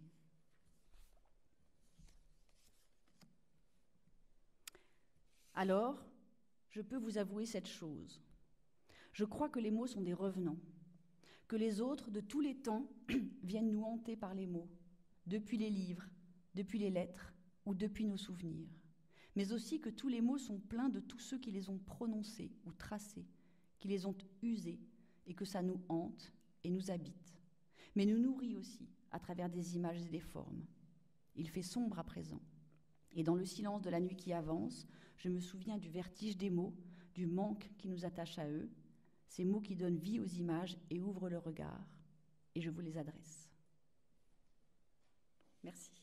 Alors, je peux vous avouer cette chose. Je crois que les mots sont des revenants, que les autres de tous les temps viennent nous hanter par les mots, depuis les livres, depuis les lettres ou depuis nos souvenirs, mais aussi que tous les mots sont pleins de tous ceux qui les ont prononcés ou tracés, qui les ont usés et que ça nous hante et nous habite, mais nous nourrit aussi à travers des images et des formes. Il fait sombre à présent, et dans le silence de la nuit qui avance, je me souviens du vertige des mots, du manque qui nous attache à eux, ces mots qui donnent vie aux images et ouvrent le regard, et je vous les adresse. Merci.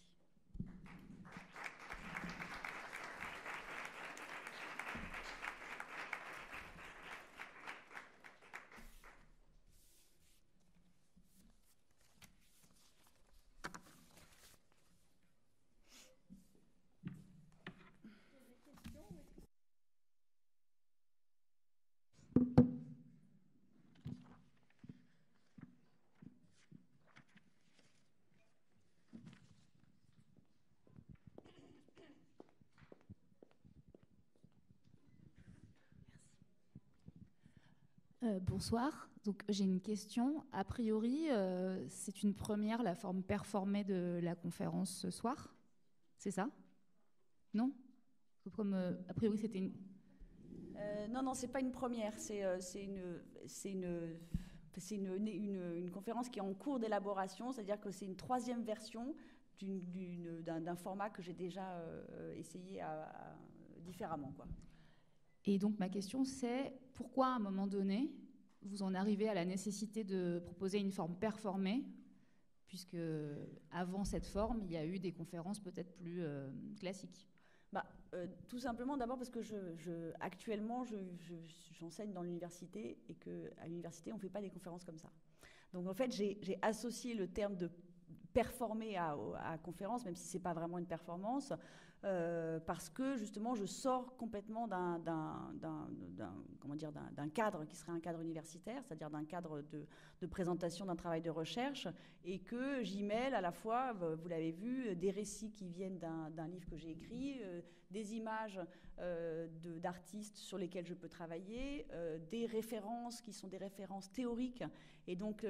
Bonsoir. Donc, j'ai une question. A priori, c'est une première, la forme performée de la conférence ce soir. C'est ça? Non? Comme a priori, c'était une... Non, c'est pas une première. C'est une conférence qui est en cours d'élaboration, c'est-à-dire que c'est une troisième version d'un format que j'ai déjà essayé différemment, quoi. Et donc, ma question, c'est pourquoi, à un moment donné, vous en arrivez à la nécessité de proposer une forme performée, puisque avant cette forme, il y a eu des conférences peut-être plus classiques. Tout simplement, d'abord parce que actuellement, j'enseigne dans l'université et qu'à l'université, on ne fait pas des conférences comme ça. Donc, en fait, j'ai associé le terme de performer à conférence, même si ce n'est pas vraiment une performance, parce que justement je sors complètement d'un cadre qui serait un cadre universitaire, c'est-à-dire d'un cadre de présentation d'un travail de recherche, et que j'y mêle à la fois, vous l'avez vu, des récits qui viennent d'un livre que j'ai écrit, des images d'artistes sur lesquels je peux travailler, des références qui sont des références théoriques, et donc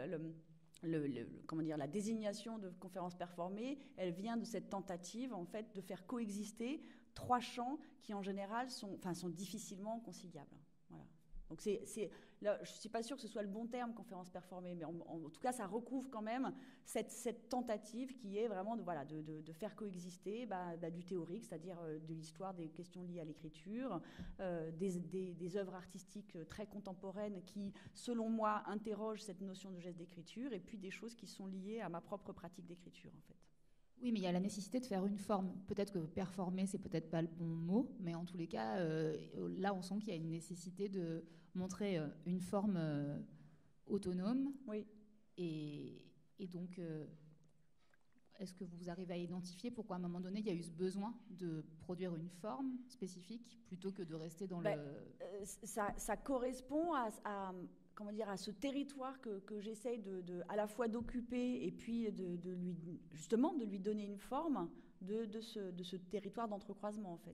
la désignation de conférence performée, elle vient de cette tentative en fait de faire coexister trois champs qui en général sont difficilement conciliables. Voilà. Donc là, je ne suis pas sûre que ce soit le bon terme, conférence performée, mais en tout cas, ça recouvre quand même cette tentative qui est vraiment de faire coexister du théorique, c'est-à-dire de l'histoire des questions liées à l'écriture, des œuvres artistiques très contemporaines qui, selon moi, interrogent cette notion de geste d'écriture, et puis des choses qui sont liées à ma propre pratique d'écriture, en fait. Oui, mais il y a la nécessité de faire une forme. Peut-être que performer, c'est peut-être pas le bon mot, mais en tous les cas, là, on sent qu'il y a une nécessité de montrer une forme autonome. Oui. Et donc, est-ce que vous arrivez à identifier pourquoi, à un moment donné, il y a eu ce besoin de produire une forme spécifique plutôt que de rester dans ça correspond à ce territoire que j'essaye à la fois d'occuper et puis de lui donner une forme de ce territoire d'entrecroisement, en fait.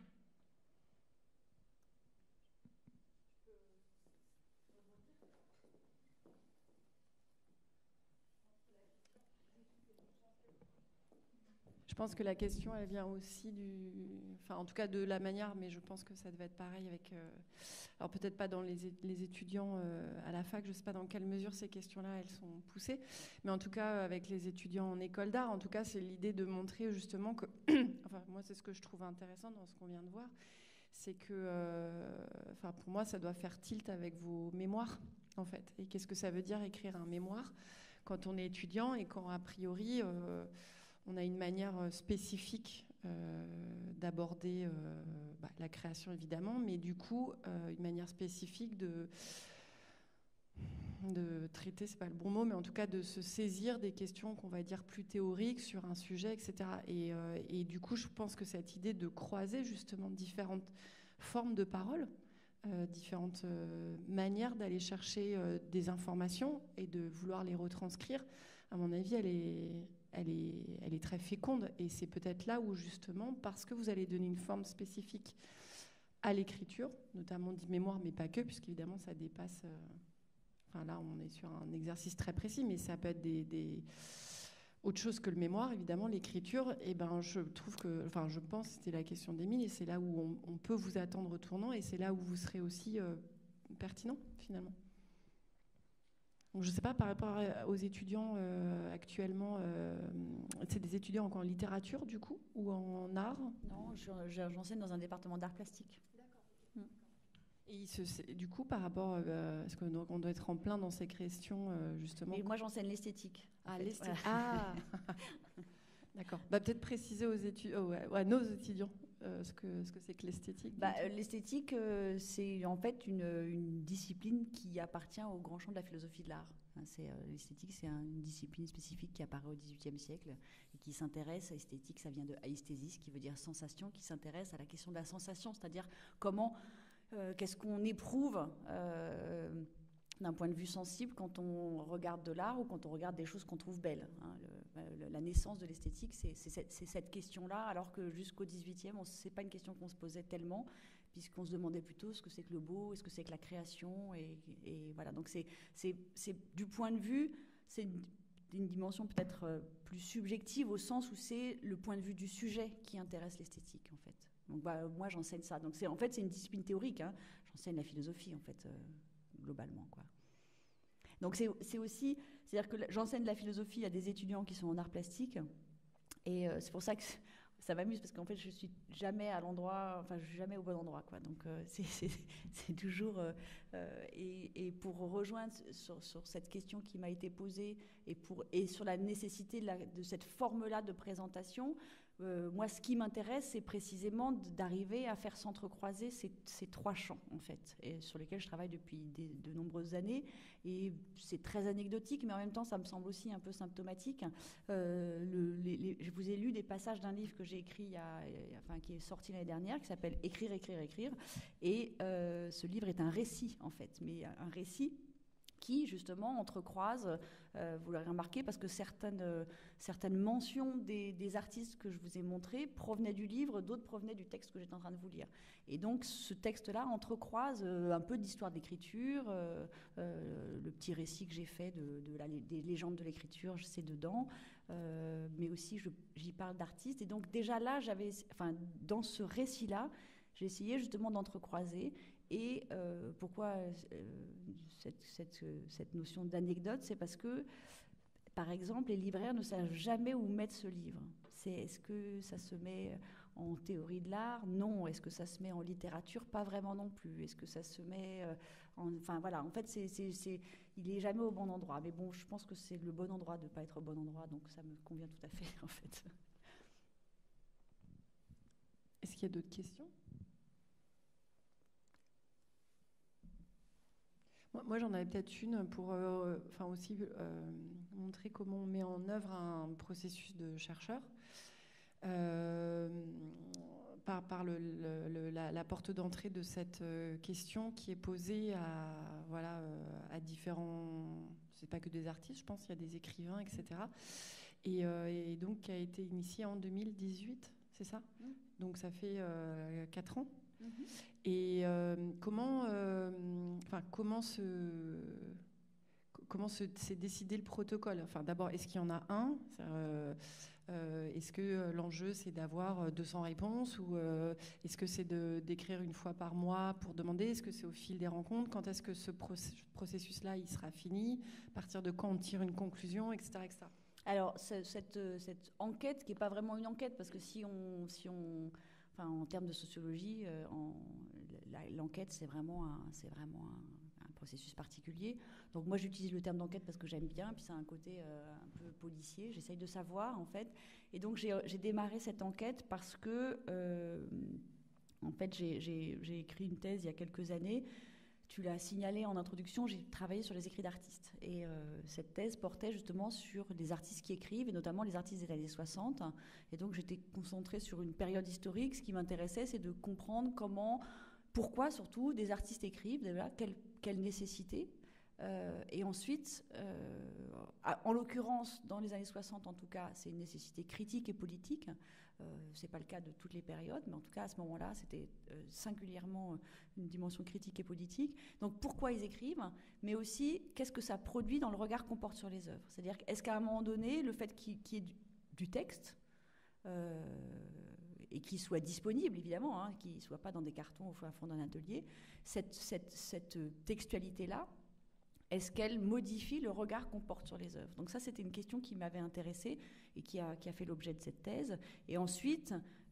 Je pense que la question, elle vient aussi en tout cas de la manière, mais je pense que ça devait être pareil avec... alors peut-être pas dans les étudiants à la fac, je ne sais pas dans quelle mesure ces questions-là, elles sont poussées, mais en tout cas avec les étudiants en école d'art, en tout cas c'est l'idée de montrer justement que... moi c'est ce que je trouve intéressant dans ce qu'on vient de voir, c'est que pour moi ça doit faire tilt avec vos mémoires, en fait. Et qu'est-ce que ça veut dire écrire un mémoire quand on est étudiant et quand a priori... on a une manière spécifique d'aborder la création, évidemment, mais du coup, une manière spécifique de traiter, c'est pas le bon mot, mais en tout cas de se saisir des questions qu'on va dire plus théoriques sur un sujet, etc. Et du coup, je pense que cette idée de croiser justement différentes formes de parole, différentes manières d'aller chercher des informations et de vouloir les retranscrire, à mon avis, elle est très féconde, et c'est peut-être là où justement, parce que vous allez donner une forme spécifique à l'écriture, notamment dit mémoire, mais pas que, puisqu'évidemment ça dépasse... là on est sur un exercice très précis, mais ça peut être autre chose que le mémoire, évidemment, l'écriture. Et je trouve que... je pense, c'était la question d'Émile, et c'est là où on peut vous attendre au tournant, et c'est là où vous serez aussi pertinent finalement. Donc, je ne sais pas, par rapport aux étudiants actuellement, c'est des étudiants en littérature du coup ou en art? Non, j'enseigne dans un département d'art plastique. D'accord. Et du coup, par rapport, parce qu'on doit être en plein dans ces questions justement. Et moi, j'enseigne l'esthétique. Ah, l'esthétique. Voilà. Ah. D'accord. Peut-être préciser à nos étudiants ce que c'est que l'esthétique. L'esthétique, c'est en fait une discipline qui appartient au grand champ de la philosophie de l'art. L'esthétique, c'est une discipline spécifique qui apparaît au XVIIIe siècle et qui s'intéresse à esthétique. Ça vient de aesthesis, qui veut dire sensation, qui s'intéresse à la question de la sensation, c'est-à-dire qu'est-ce qu'on éprouve d'un point de vue sensible quand on regarde de l'art ou quand on regarde des choses qu'on trouve belles. La naissance de l'esthétique, c'est cette question-là, alors que jusqu'au XVIIIe, ce n'est pas une question qu'on se posait tellement, puisqu'on se demandait plutôt ce que c'est que le beau, ce que c'est que la création. Et voilà, donc c'est du point de vue, c'est une dimension peut-être plus subjective, au sens où c'est le point de vue du sujet qui intéresse l'esthétique, en fait. Donc moi, j'enseigne ça. Donc c'est une discipline théorique. J'enseigne la philosophie, en fait, globalement, quoi. Donc c'est aussi, c'est-à-dire que j'enseigne la philosophie à des étudiants qui sont en art plastique, et c'est pour ça que ça m'amuse, parce qu'en fait je suis jamais je suis jamais au bon endroit, quoi. Donc c'est toujours et pour rejoindre sur cette question qui m'a été posée et sur la nécessité de cette forme-là de présentation. Moi, ce qui m'intéresse, c'est précisément d'arriver à faire s'entrecroiser ces trois champs, en fait, et sur lesquels je travaille depuis de nombreuses années. Et c'est très anecdotique, mais en même temps, ça me semble aussi un peu symptomatique. Je vous ai lu des passages d'un livre que j'ai écrit, qui est sorti l'année dernière, qui s'appelle « Écrire, écrire, écrire ». Et ce livre est un récit, en fait, mais un récit qui, justement, entrecroise, vous l'aurez remarqué, parce que certaines mentions des artistes que je vous ai montrés provenaient du livre, d'autres provenaient du texte que j'étais en train de vous lire. Et donc, ce texte-là entrecroise un peu d'histoire de l'écriture, le petit récit que j'ai fait des légendes de l'écriture, c'est dedans, mais aussi j'y parle d'artistes. Et donc, déjà là, dans ce récit-là, j'ai essayé justement d'entrecroiser. Et pourquoi cette notion d'anecdote, c'est parce que, par exemple, les libraires ne savent jamais où mettre ce livre. Est-ce que ça se met en théorie de l'art? Non. Est-ce que ça se met en littérature? Pas vraiment non plus. Est-ce que ça se met enfin voilà, en fait, il n'est jamais au bon endroit. Mais bon, je pense que c'est le bon endroit de ne pas être au bon endroit, donc ça me convient tout à fait, en fait. Est-ce qu'il y a d'autres questions? Moi, j'en avais peut-être une pour aussi montrer comment on met en œuvre un processus de chercheur par la porte d'entrée de cette question qui est posée à différents... C'est pas que des artistes, je pense, il y a des écrivains, etc. Et donc, qui a été initiée en 2018, c'est ça? Donc, ça fait 4 ans. Et comment s'est décidé le protocole? Enfin, d'abord, est-ce qu'il y en a un? Est-ce que l'enjeu, c'est d'avoir 200 réponses, ou est-ce que c'est d'écrire une fois par mois pour demander? Est-ce que c'est au fil des rencontres? Quand est-ce que ce processus-là, il sera fini? À partir de quand on tire une conclusion, etc., etc. Alors, cette enquête, qui n'est pas vraiment une enquête, parce que en termes de sociologie, l'enquête, c'est vraiment un processus particulier. Donc moi, j'utilise le terme d'enquête parce que j'aime bien, puis ça a un côté un peu policier. J'essaye de savoir, en fait. Et donc, j'ai démarré cette enquête parce que, en fait, j'ai écrit une thèse il y a quelques années. Tu l'as signalé en introduction, j'ai travaillé sur les écrits d'artistes. Et cette thèse portait justement sur des artistes qui écrivent, et notamment les artistes des années 60. Et donc j'étais concentrée sur une période historique. Ce qui m'intéressait, c'est de comprendre pourquoi surtout des artistes écrivent, déjà, quelle nécessité. Et ensuite, en l'occurrence, dans les années 60 en tout cas, c'est une nécessité critique et politique. C'est pas le cas de toutes les périodes, mais en tout cas à ce moment-là, c'était singulièrement une dimension critique et politique. Donc pourquoi ils écrivent, mais aussi qu'est-ce que ça produit dans le regard qu'on porte sur les œuvres. C'est-à-dire, est-ce qu'à un moment donné, le fait qu'il y ait du texte, et qui soit disponible, évidemment, hein, qui ne soit pas dans des cartons au fond d'un atelier, cette textualité-là, est-ce qu'elle modifie le regard qu'on porte sur les œuvres? Donc ça, c'était une question qui m'avait intéressée et qui a fait l'objet de cette thèse. Et ensuite,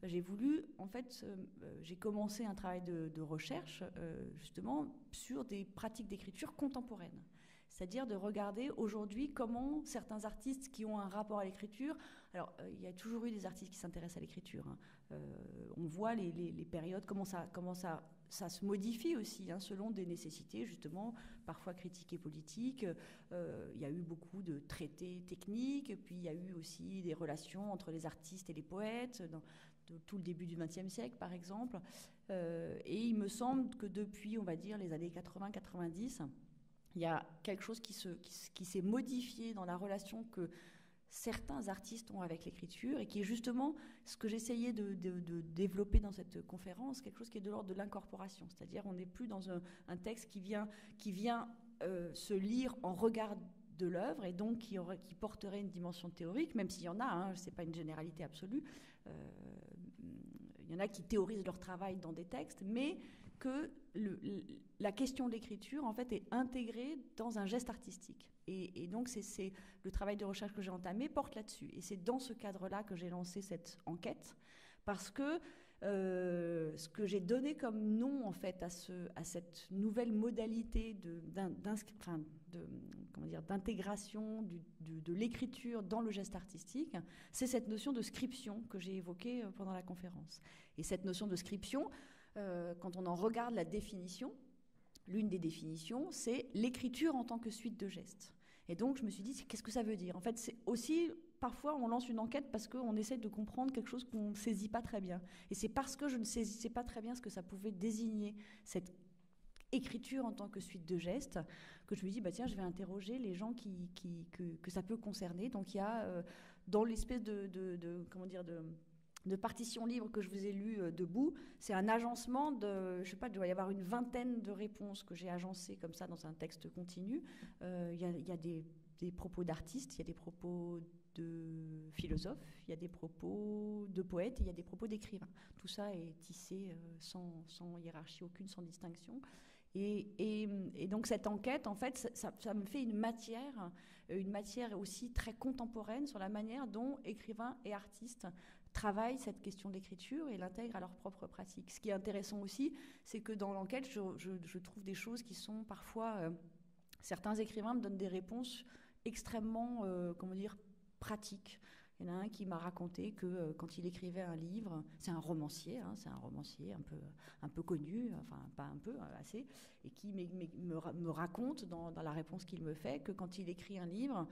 j'ai commencé un travail de recherche, justement, sur des pratiques d'écriture contemporaines. C'est-à-dire de regarder aujourd'hui comment certains artistes qui ont un rapport à l'écriture... Alors, il y a toujours eu des artistes qui s'intéressent à l'écriture. Hein. On voit les périodes, comment ça se modifie aussi, hein, selon des nécessités, justement, parfois critiques et politiques. Il y a eu beaucoup de traités techniques, puis il y a eu aussi des relations entre les artistes et les poètes, de tout le début du XXe siècle, par exemple. Et il me semble que depuis, on va dire, les années 80-90... il y a quelque chose qui s'est modifié dans la relation que certains artistes ont avec l'écriture et qui est justement ce que j'essayais de développer dans cette conférence, quelque chose qui est de l'ordre de l'incorporation. C'est-à-dire on n'est plus dans un texte qui vient se lire en regard de l'œuvre et donc qui porterait une dimension théorique, même s'il y en a, hein, ce n'est pas une généralité absolue. Il y en a qui théorisent leur travail dans des textes, mais que la question de l'écriture, en fait, est intégrée dans un geste artistique. Et donc, c'est le travail de recherche que j'ai entamé porte là-dessus. Et c'est dans ce cadre-là que j'ai lancé cette enquête, parce que ce que j'ai donné comme nom, en fait, à cette nouvelle modalité d'intégration de l'écriture dans le geste artistique, c'est cette notion de scription que j'ai évoquée pendant la conférence. Et cette notion de scription... quand on en regarde la définition, l'une des définitions, c'est l'écriture en tant que suite de gestes. Et donc, je me suis dit, qu'est-ce que ça veut dire? En fait, c'est aussi, parfois, on lance une enquête parce qu'on essaie de comprendre quelque chose qu'on ne saisit pas très bien. Et c'est parce que je ne saisissais pas très bien ce que ça pouvait désigner, cette écriture en tant que suite de gestes, que je me dis, tiens, je vais interroger les gens que ça peut concerner. Donc, il y a, dans l'espèce de partition libre que je vous ai lu debout, c'est un agencement je sais pas, il doit y avoir une vingtaine de réponses que j'ai agencées comme ça dans un texte continu. Il y a des propos d'artistes, il y a des propos de philosophes, il y a des propos de poètes, et il y a des propos d'écrivains. Tout ça est tissé sans hiérarchie aucune, sans distinction. Et donc cette enquête, en fait, ça me fait une matière aussi très contemporaine sur la manière dont écrivains et artistes travaillent cette question de l'écriture et l'intègrent à leur propre pratique. Ce qui est intéressant aussi, c'est que dans l'enquête, je trouve des choses qui sont parfois... certains écrivains me donnent des réponses extrêmement, pratiques. Il y en a un qui m'a raconté que quand il écrivait un livre, c'est un romancier un peu connu, enfin pas un peu, assez, et qui me raconte dans la réponse qu'il me fait que quand il écrit un livre,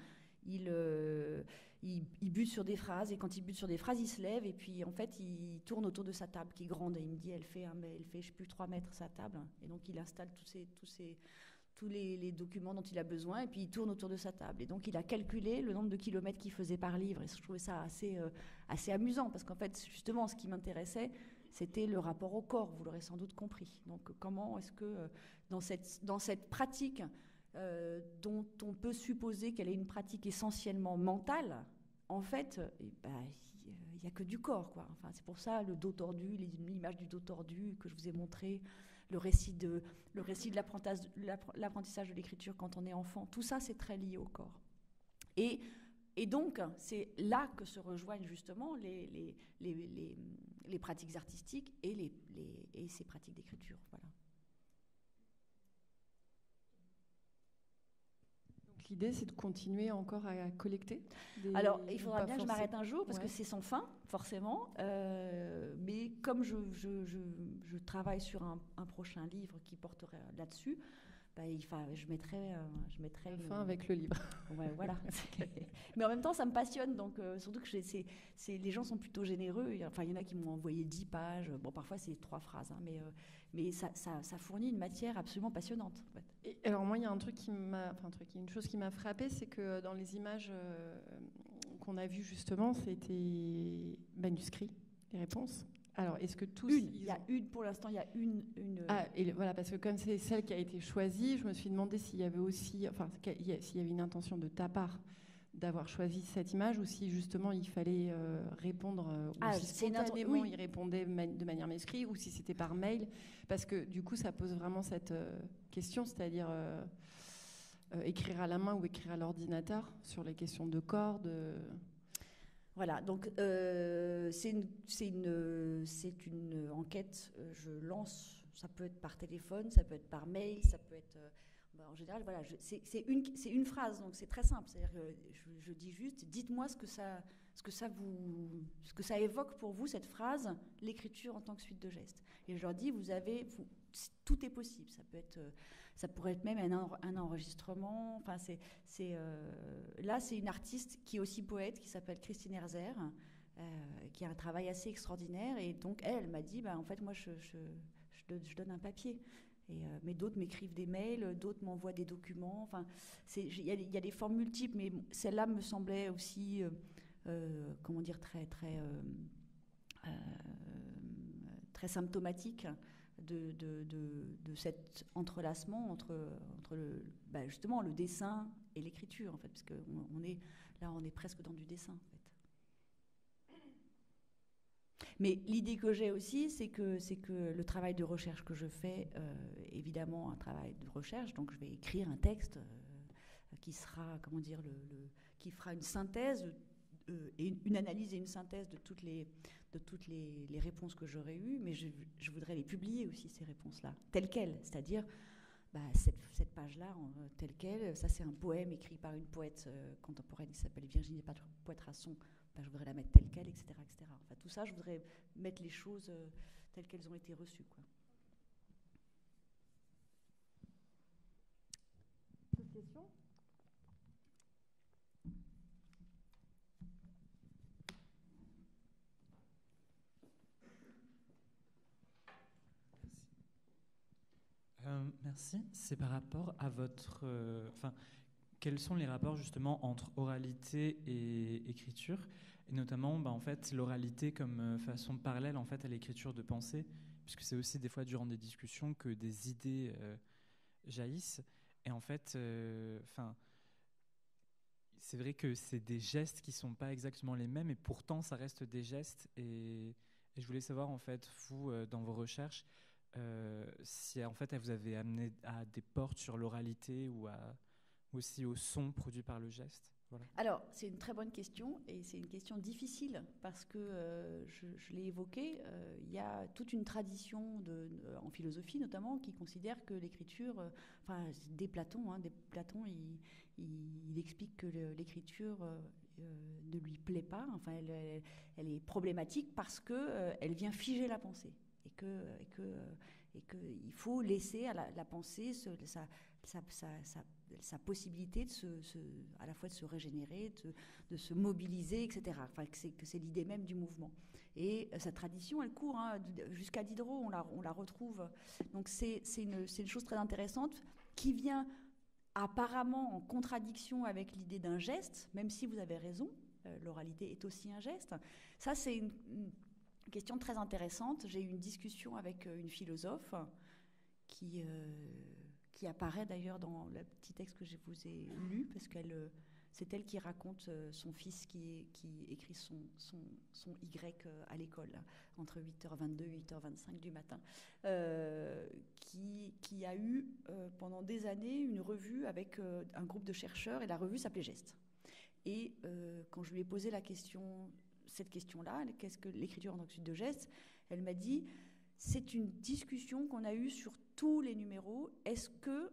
il bute sur des phrases, et quand il bute sur des phrases, il se lève, et puis en fait, il tourne autour de sa table qui est grande, et il me dit, elle fait je sais plus 3 mètres sa table, et donc il installe tous les documents dont il a besoin, et puis il tourne autour de sa table. Et donc il a calculé le nombre de kilomètres qu'il faisait par livre, et je trouvais ça assez amusant, parce qu'en fait, justement, ce qui m'intéressait, c'était le rapport au corps, vous l'aurez sans doute compris. Donc comment est-ce que dans cette pratique dont on peut supposer qu'elle est une pratique essentiellement mentale, en fait, il n'y a que du corps, quoi. Enfin, c'est pour ça le dos tordu, l'image du dos tordu que je vous ai montré, le récit de l'apprentissage de l'écriture quand on est enfant, tout ça, c'est très lié au corps. Et donc, c'est là que se rejoignent justement les pratiques artistiques et ces pratiques d'écriture. Voilà. L'idée, c'est de continuer encore à collecter. Alors, il faudra bien que je m'arrête un jour, parce que c'est sans fin, forcément. Mais comme je travaille sur un prochain livre qui porterait là-dessus, je mettrai fin avec le livre. Ouais, voilà. Mais en même temps, ça me passionne, donc surtout que les gens sont plutôt généreux. Enfin, il y en a qui m'ont envoyé 10 pages. Bon, parfois c'est 3 phrases, hein, mais ça fournit une matière absolument passionnante. En fait. Et alors moi, il y a une chose qui m'a frappée, c'est que dans les images qu'on a vues justement, c'était manuscrit, les réponses. Alors, est-ce que tous... Pour l'instant, il y a une... Ah, et voilà, parce que comme c'est celle qui a été choisie, je me suis demandé s'il y avait aussi... s'il y avait une intention de ta part d'avoir choisi cette image, ou si justement il fallait répondre, ou si spontanément il répondait de manière manuscrite, ou si c'était par mail, parce que du coup ça pose vraiment cette question, c'est-à-dire écrire à la main ou écrire à l'ordinateur sur les questions de corps, Voilà, donc c'est une enquête, je lance, ça peut être par téléphone, ça peut être par mail, ça peut être... en général, voilà, c'est une phrase, donc c'est très simple. C'est-à-dire que je dis juste, dites-moi ce que ça évoque pour vous, cette phrase, l'écriture en tant que suite de gestes. Et je leur dis, tout est possible. Ça pourrait être même un enregistrement. Enfin, là, c'est une artiste qui est aussi poète, qui s'appelle Christine Herzer, qui a un travail assez extraordinaire. Et donc, elle m'a dit, en fait, moi, je donne un papier. Mais d'autres m'écrivent des mails, d'autres m'envoient des documents. Enfin, il y a des formes multiples, mais celle-là me semblait aussi, comment dire, très symptomatique de cet entrelacement entre justement le dessin et l'écriture, en fait, parce que on est presque dans du dessin, en fait. Mais l'idée que j'ai aussi, c'est que le travail de recherche que je fais, évidemment un travail de recherche, donc je vais écrire un texte qui sera, comment dire, qui fera une synthèse et une analyse et une synthèse de toutes les réponses que j'aurais eues, mais je voudrais les publier aussi, ces réponses-là, telles quelles, c'est-à-dire cette page-là, telle quelle, ça c'est un poème écrit par une poète contemporaine qui s'appelle Virginie Poitrasson. Je voudrais la mettre telle quelle, etc., etc. Enfin, tout ça, je voudrais mettre les choses telles qu'elles ont été reçues, quoi. D'autres questions ? Merci. C'est par rapport à votre... quels sont les rapports justement entre oralité et écriture, et notamment en fait, l'oralité comme façon parallèle en fait, à l'écriture de pensée, puisque c'est aussi des fois durant des discussions que des idées jaillissent. Et en fait, c'est vrai que c'est des gestes qui ne sont pas exactement les mêmes, et pourtant ça reste des gestes. Et je voulais savoir, en fait, vous, dans vos recherches, si en fait, vous avez amené à des portes sur l'oralité ou aussi au son produit par le geste. Voilà. Alors, c'est une très bonne question, et c'est une question difficile parce que, je l'ai évoqué, il y a toute une tradition en philosophie notamment qui considère que l'écriture, dès Platon, il explique que l'écriture ne lui plaît pas, enfin elle est problématique parce que elle vient figer la pensée, et que il faut laisser à la pensée sa possibilité à la fois de se régénérer, de se mobiliser, etc. Enfin, que c'est l'idée même du mouvement. Et sa tradition, elle court jusqu'à Diderot, on la retrouve. Donc c'est une chose très intéressante qui vient apparemment en contradiction avec l'idée d'un geste, même si vous avez raison, l'oralité est aussi un geste. Ça, c'est une question très intéressante. J'ai eu une discussion avec une philosophe qui apparaît d'ailleurs dans le petit texte que je vous ai lu, parce que c'est elle qui raconte son fils qui écrit son Y à l'école, entre 8h22 et 8h25 du matin, qui a eu pendant des années une revue avec un groupe de chercheurs, et la revue s'appelait Geste. Et quand je lui ai posé cette question-là, qu'est-ce que l'écriture en tant que suite de gestes, elle m'a dit, c'est une discussion qu'on a eue sur tous les numéros. Est-ce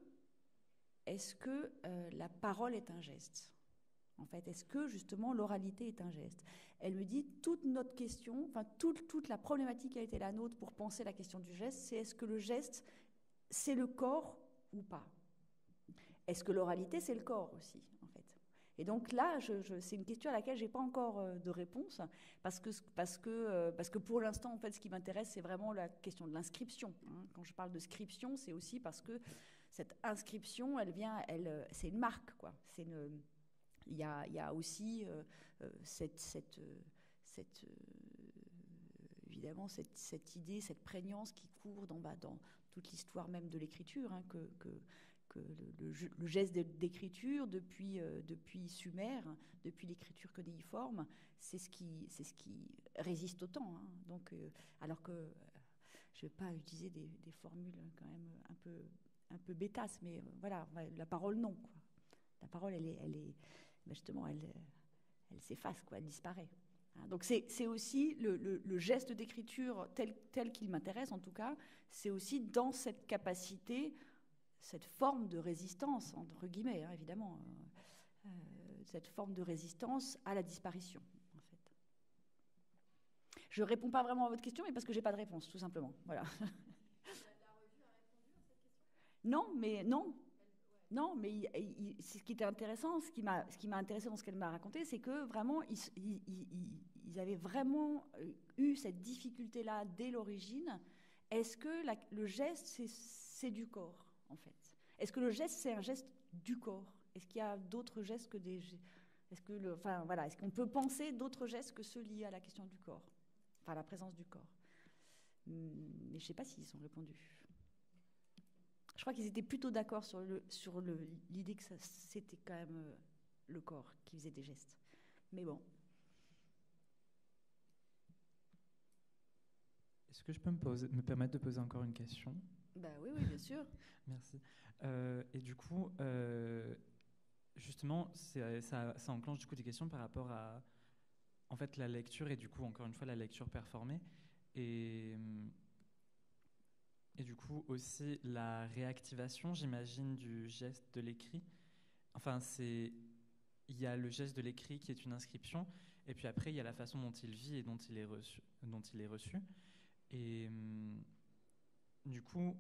que la parole est un geste ? En fait, est-ce que justement l'oralité est un geste ? Elle me dit, toute notre question, enfin toute la problématique qui a été la nôtre pour penser la question du geste, c'est est-ce que le geste, c'est le corps ou pas ? Est-ce que l'oralité, c'est le corps aussi, en fait ? Et donc là, c'est une question à laquelle je n'ai pas encore de réponse, parce que pour l'instant, en fait, ce qui m'intéresse, c'est vraiment la question de l'inscription. Quand je parle de scription, c'est aussi parce que cette inscription, c'est une marque, quoi. Il y a aussi évidemment cette idée, cette prégnance qui court dans toute l'histoire même de l'écriture, que le geste d'écriture depuis Sumer, depuis l'écriture cunéiforme, c'est ce qui résiste au temps. Hein. Donc, alors que je ne vais pas utiliser des formules quand même un peu bêtasses, mais voilà, la parole non, quoi. La parole, justement, elle s'efface, quoi, elle disparaît. Donc c'est aussi le geste d'écriture tel qu'il m'intéresse, en tout cas, c'est aussi dans cette capacité, cette forme de résistance, entre guillemets, hein, évidemment, cette forme de résistance à la disparition, en fait. Je ne réponds pas vraiment à votre question, mais parce que je n'ai pas de réponse, tout simplement. Voilà. La revue a répondu à cette question ? Non, mais ce qui était intéressant, ce qui m'a intéressé dans ce qu'elle m'a raconté, c'est que vraiment, ils avaient vraiment eu cette difficulté-là dès l'origine. Est-ce que le geste, c'est du corps, en fait? Est-ce que le geste, c'est un geste du corps? Est-ce qu'il y a d'autres gestes que des... Est-ce qu'on peut penser d'autres gestes que ceux liés à la question du corps? Enfin, la présence du corps. Mais je ne sais pas s'ils sont répondus. Je crois qu'ils étaient plutôt d'accord sur l'idée que c'était quand même le corps qui faisait des gestes. Mais bon. Est-ce que je peux me permettre de poser encore une question? Oui, bien sûr. Merci. Et du coup, justement, ça enclenche du coup des questions par rapport à en fait, la lecture et du coup, encore une fois, la lecture performée. Et du coup, aussi la réactivation, j'imagine, du geste de l'écrit. Enfin, il y a le geste de l'écrit qui est une inscription, et puis après, il y a la façon dont il vit et dont il est reçu. Et du coup,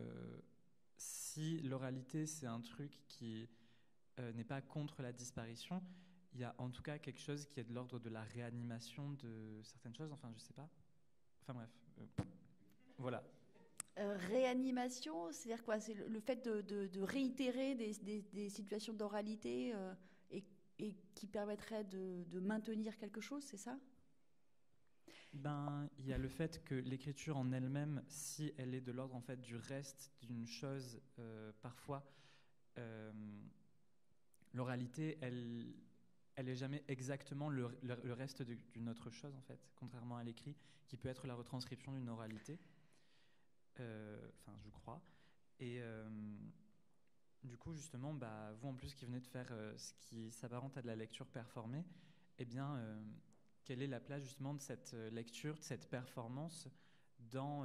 si l'oralité, c'est un truc qui n'est pas contre la disparition, il y a en tout cas quelque chose qui est de l'ordre de la réanimation de certaines choses. Enfin, je sais pas. Enfin bref, voilà. Réanimation, c'est-à-dire quoi? C'est le fait de réitérer des situations d'oralité et qui permettraient de maintenir quelque chose, c'est ça? Il y a le fait que l'écriture en elle-même, si elle est de l'ordre en fait du reste d'une chose, parfois, l'oralité, elle est jamais exactement le reste d'une autre chose en fait, contrairement à l'écrit, qui peut être la retranscription d'une oralité. Je crois. Et du coup, justement, vous en plus qui venez de faire ce qui s'apparente à de la lecture performée, eh bien, quelle est la place justement de cette lecture, de cette performance dans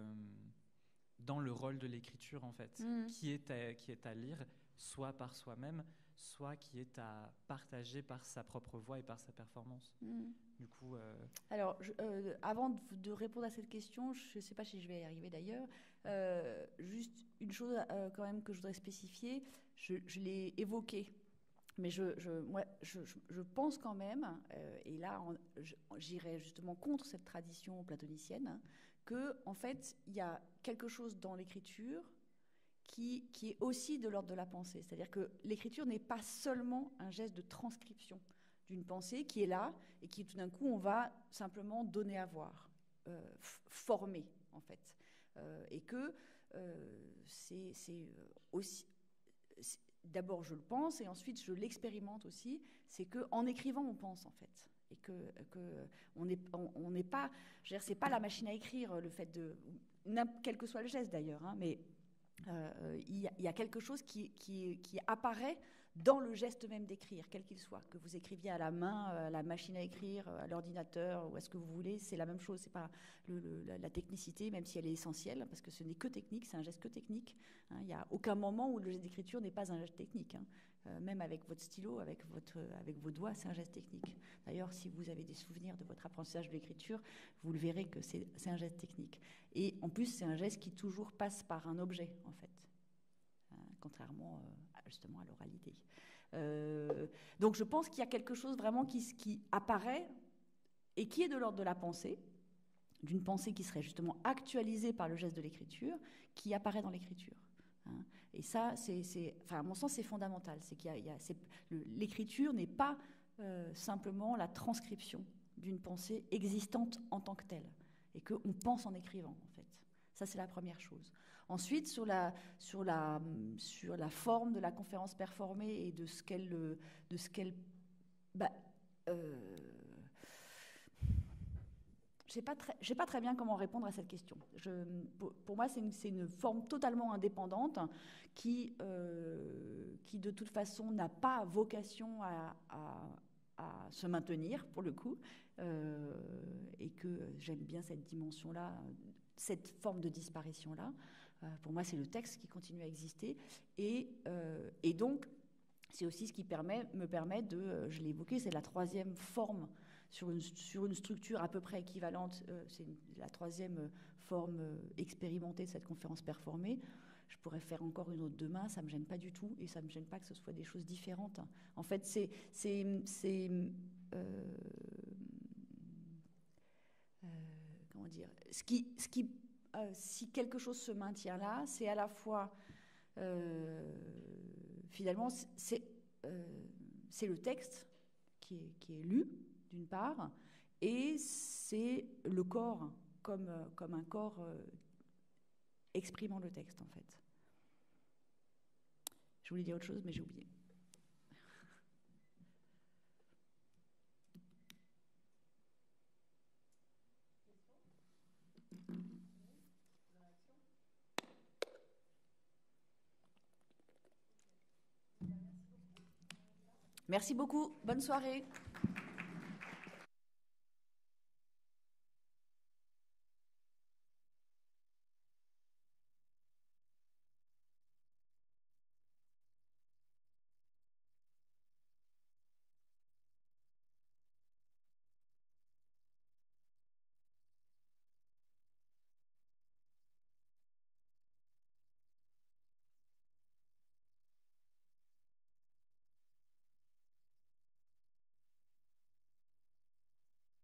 le rôle de l'écriture en fait, qui est à lire, soit par soi-même, soit qui est à partager par sa propre voix et par sa performance. Du coup, Alors, avant de répondre à cette question, je ne sais pas si je vais y arriver d'ailleurs, juste une chose quand même que je voudrais spécifier, je l'ai évoqué, mais je pense quand même, et là j'irai justement contre cette tradition platonicienne, hein, que en fait il y a quelque chose dans l'écriture qui est aussi de l'ordre de la pensée, c'est-à-dire que l'écriture n'est pas seulement un geste de transcription d'une pensée qui est là et qui tout d'un coup on va simplement donner à voir, former en fait, et que c'est aussi, d'abord je le pense et ensuite je l'expérimente aussi, c'est qu'en écrivant on pense en fait, et que on n'est pas, je veux dire, c'est pas la machine à écrire, le fait de, quel que soit le geste d'ailleurs, hein, mais il y a quelque chose qui apparaît dans le geste même d'écrire, quel qu'il soit, que vous écriviez à la main, à la machine à écrire, à l'ordinateur, ou à ce que vous voulez, c'est la même chose. C'est pas la technicité, même si elle est essentielle, parce que ce n'est que technique, c'est un geste que technique. Hein. Il n'y a aucun moment où le geste d'écriture n'est pas un geste technique. Hein. Même avec votre stylo, avec vos doigts, c'est un geste technique. D'ailleurs, si vous avez des souvenirs de votre apprentissage de l'écriture, vous le verrez que c'est un geste technique. Et en plus, c'est un geste qui toujours passe par un objet, en fait, contrairement justement à l'oralité. Donc je pense qu'il y a quelque chose vraiment qui apparaît et qui est de l'ordre de la pensée, d'une pensée qui serait justement actualisée par le geste de l'écriture, qui apparaît dans l'écriture. Hein. Et ça, à mon sens, c'est fondamental. C'est l'écriture n'est pas simplement la transcription d'une pensée existante en tant que telle, et qu'on pense en écrivant, en fait. Ça, c'est la première chose. Ensuite, sur la forme de la conférence performée et de ce qu'elle... Je sais pas très bien comment répondre à cette question. Pour moi, c'est une forme totalement indépendante qui de toute façon, n'a pas vocation à se maintenir, pour le coup, et que j'aime bien cette dimension-là, cette forme de disparition-là. Pour moi, c'est le texte qui continue à exister. Et donc, c'est aussi ce qui me permet de, je l'ai évoqué, c'est la troisième forme sur une structure à peu près équivalente. C'est la troisième forme expérimentée de cette conférence performée. Je pourrais faire encore une autre demain, ça ne me gêne pas du tout, et ça ne me gêne pas que ce soit des choses différentes. En fait, comment dire, si quelque chose se maintient là, c'est à la fois, finalement, c'est le texte qui est lu, d'une part, et c'est le corps comme un corps exprimant le texte, en fait. Je voulais dire autre chose, mais j'ai oublié. Merci beaucoup. Bonne soirée.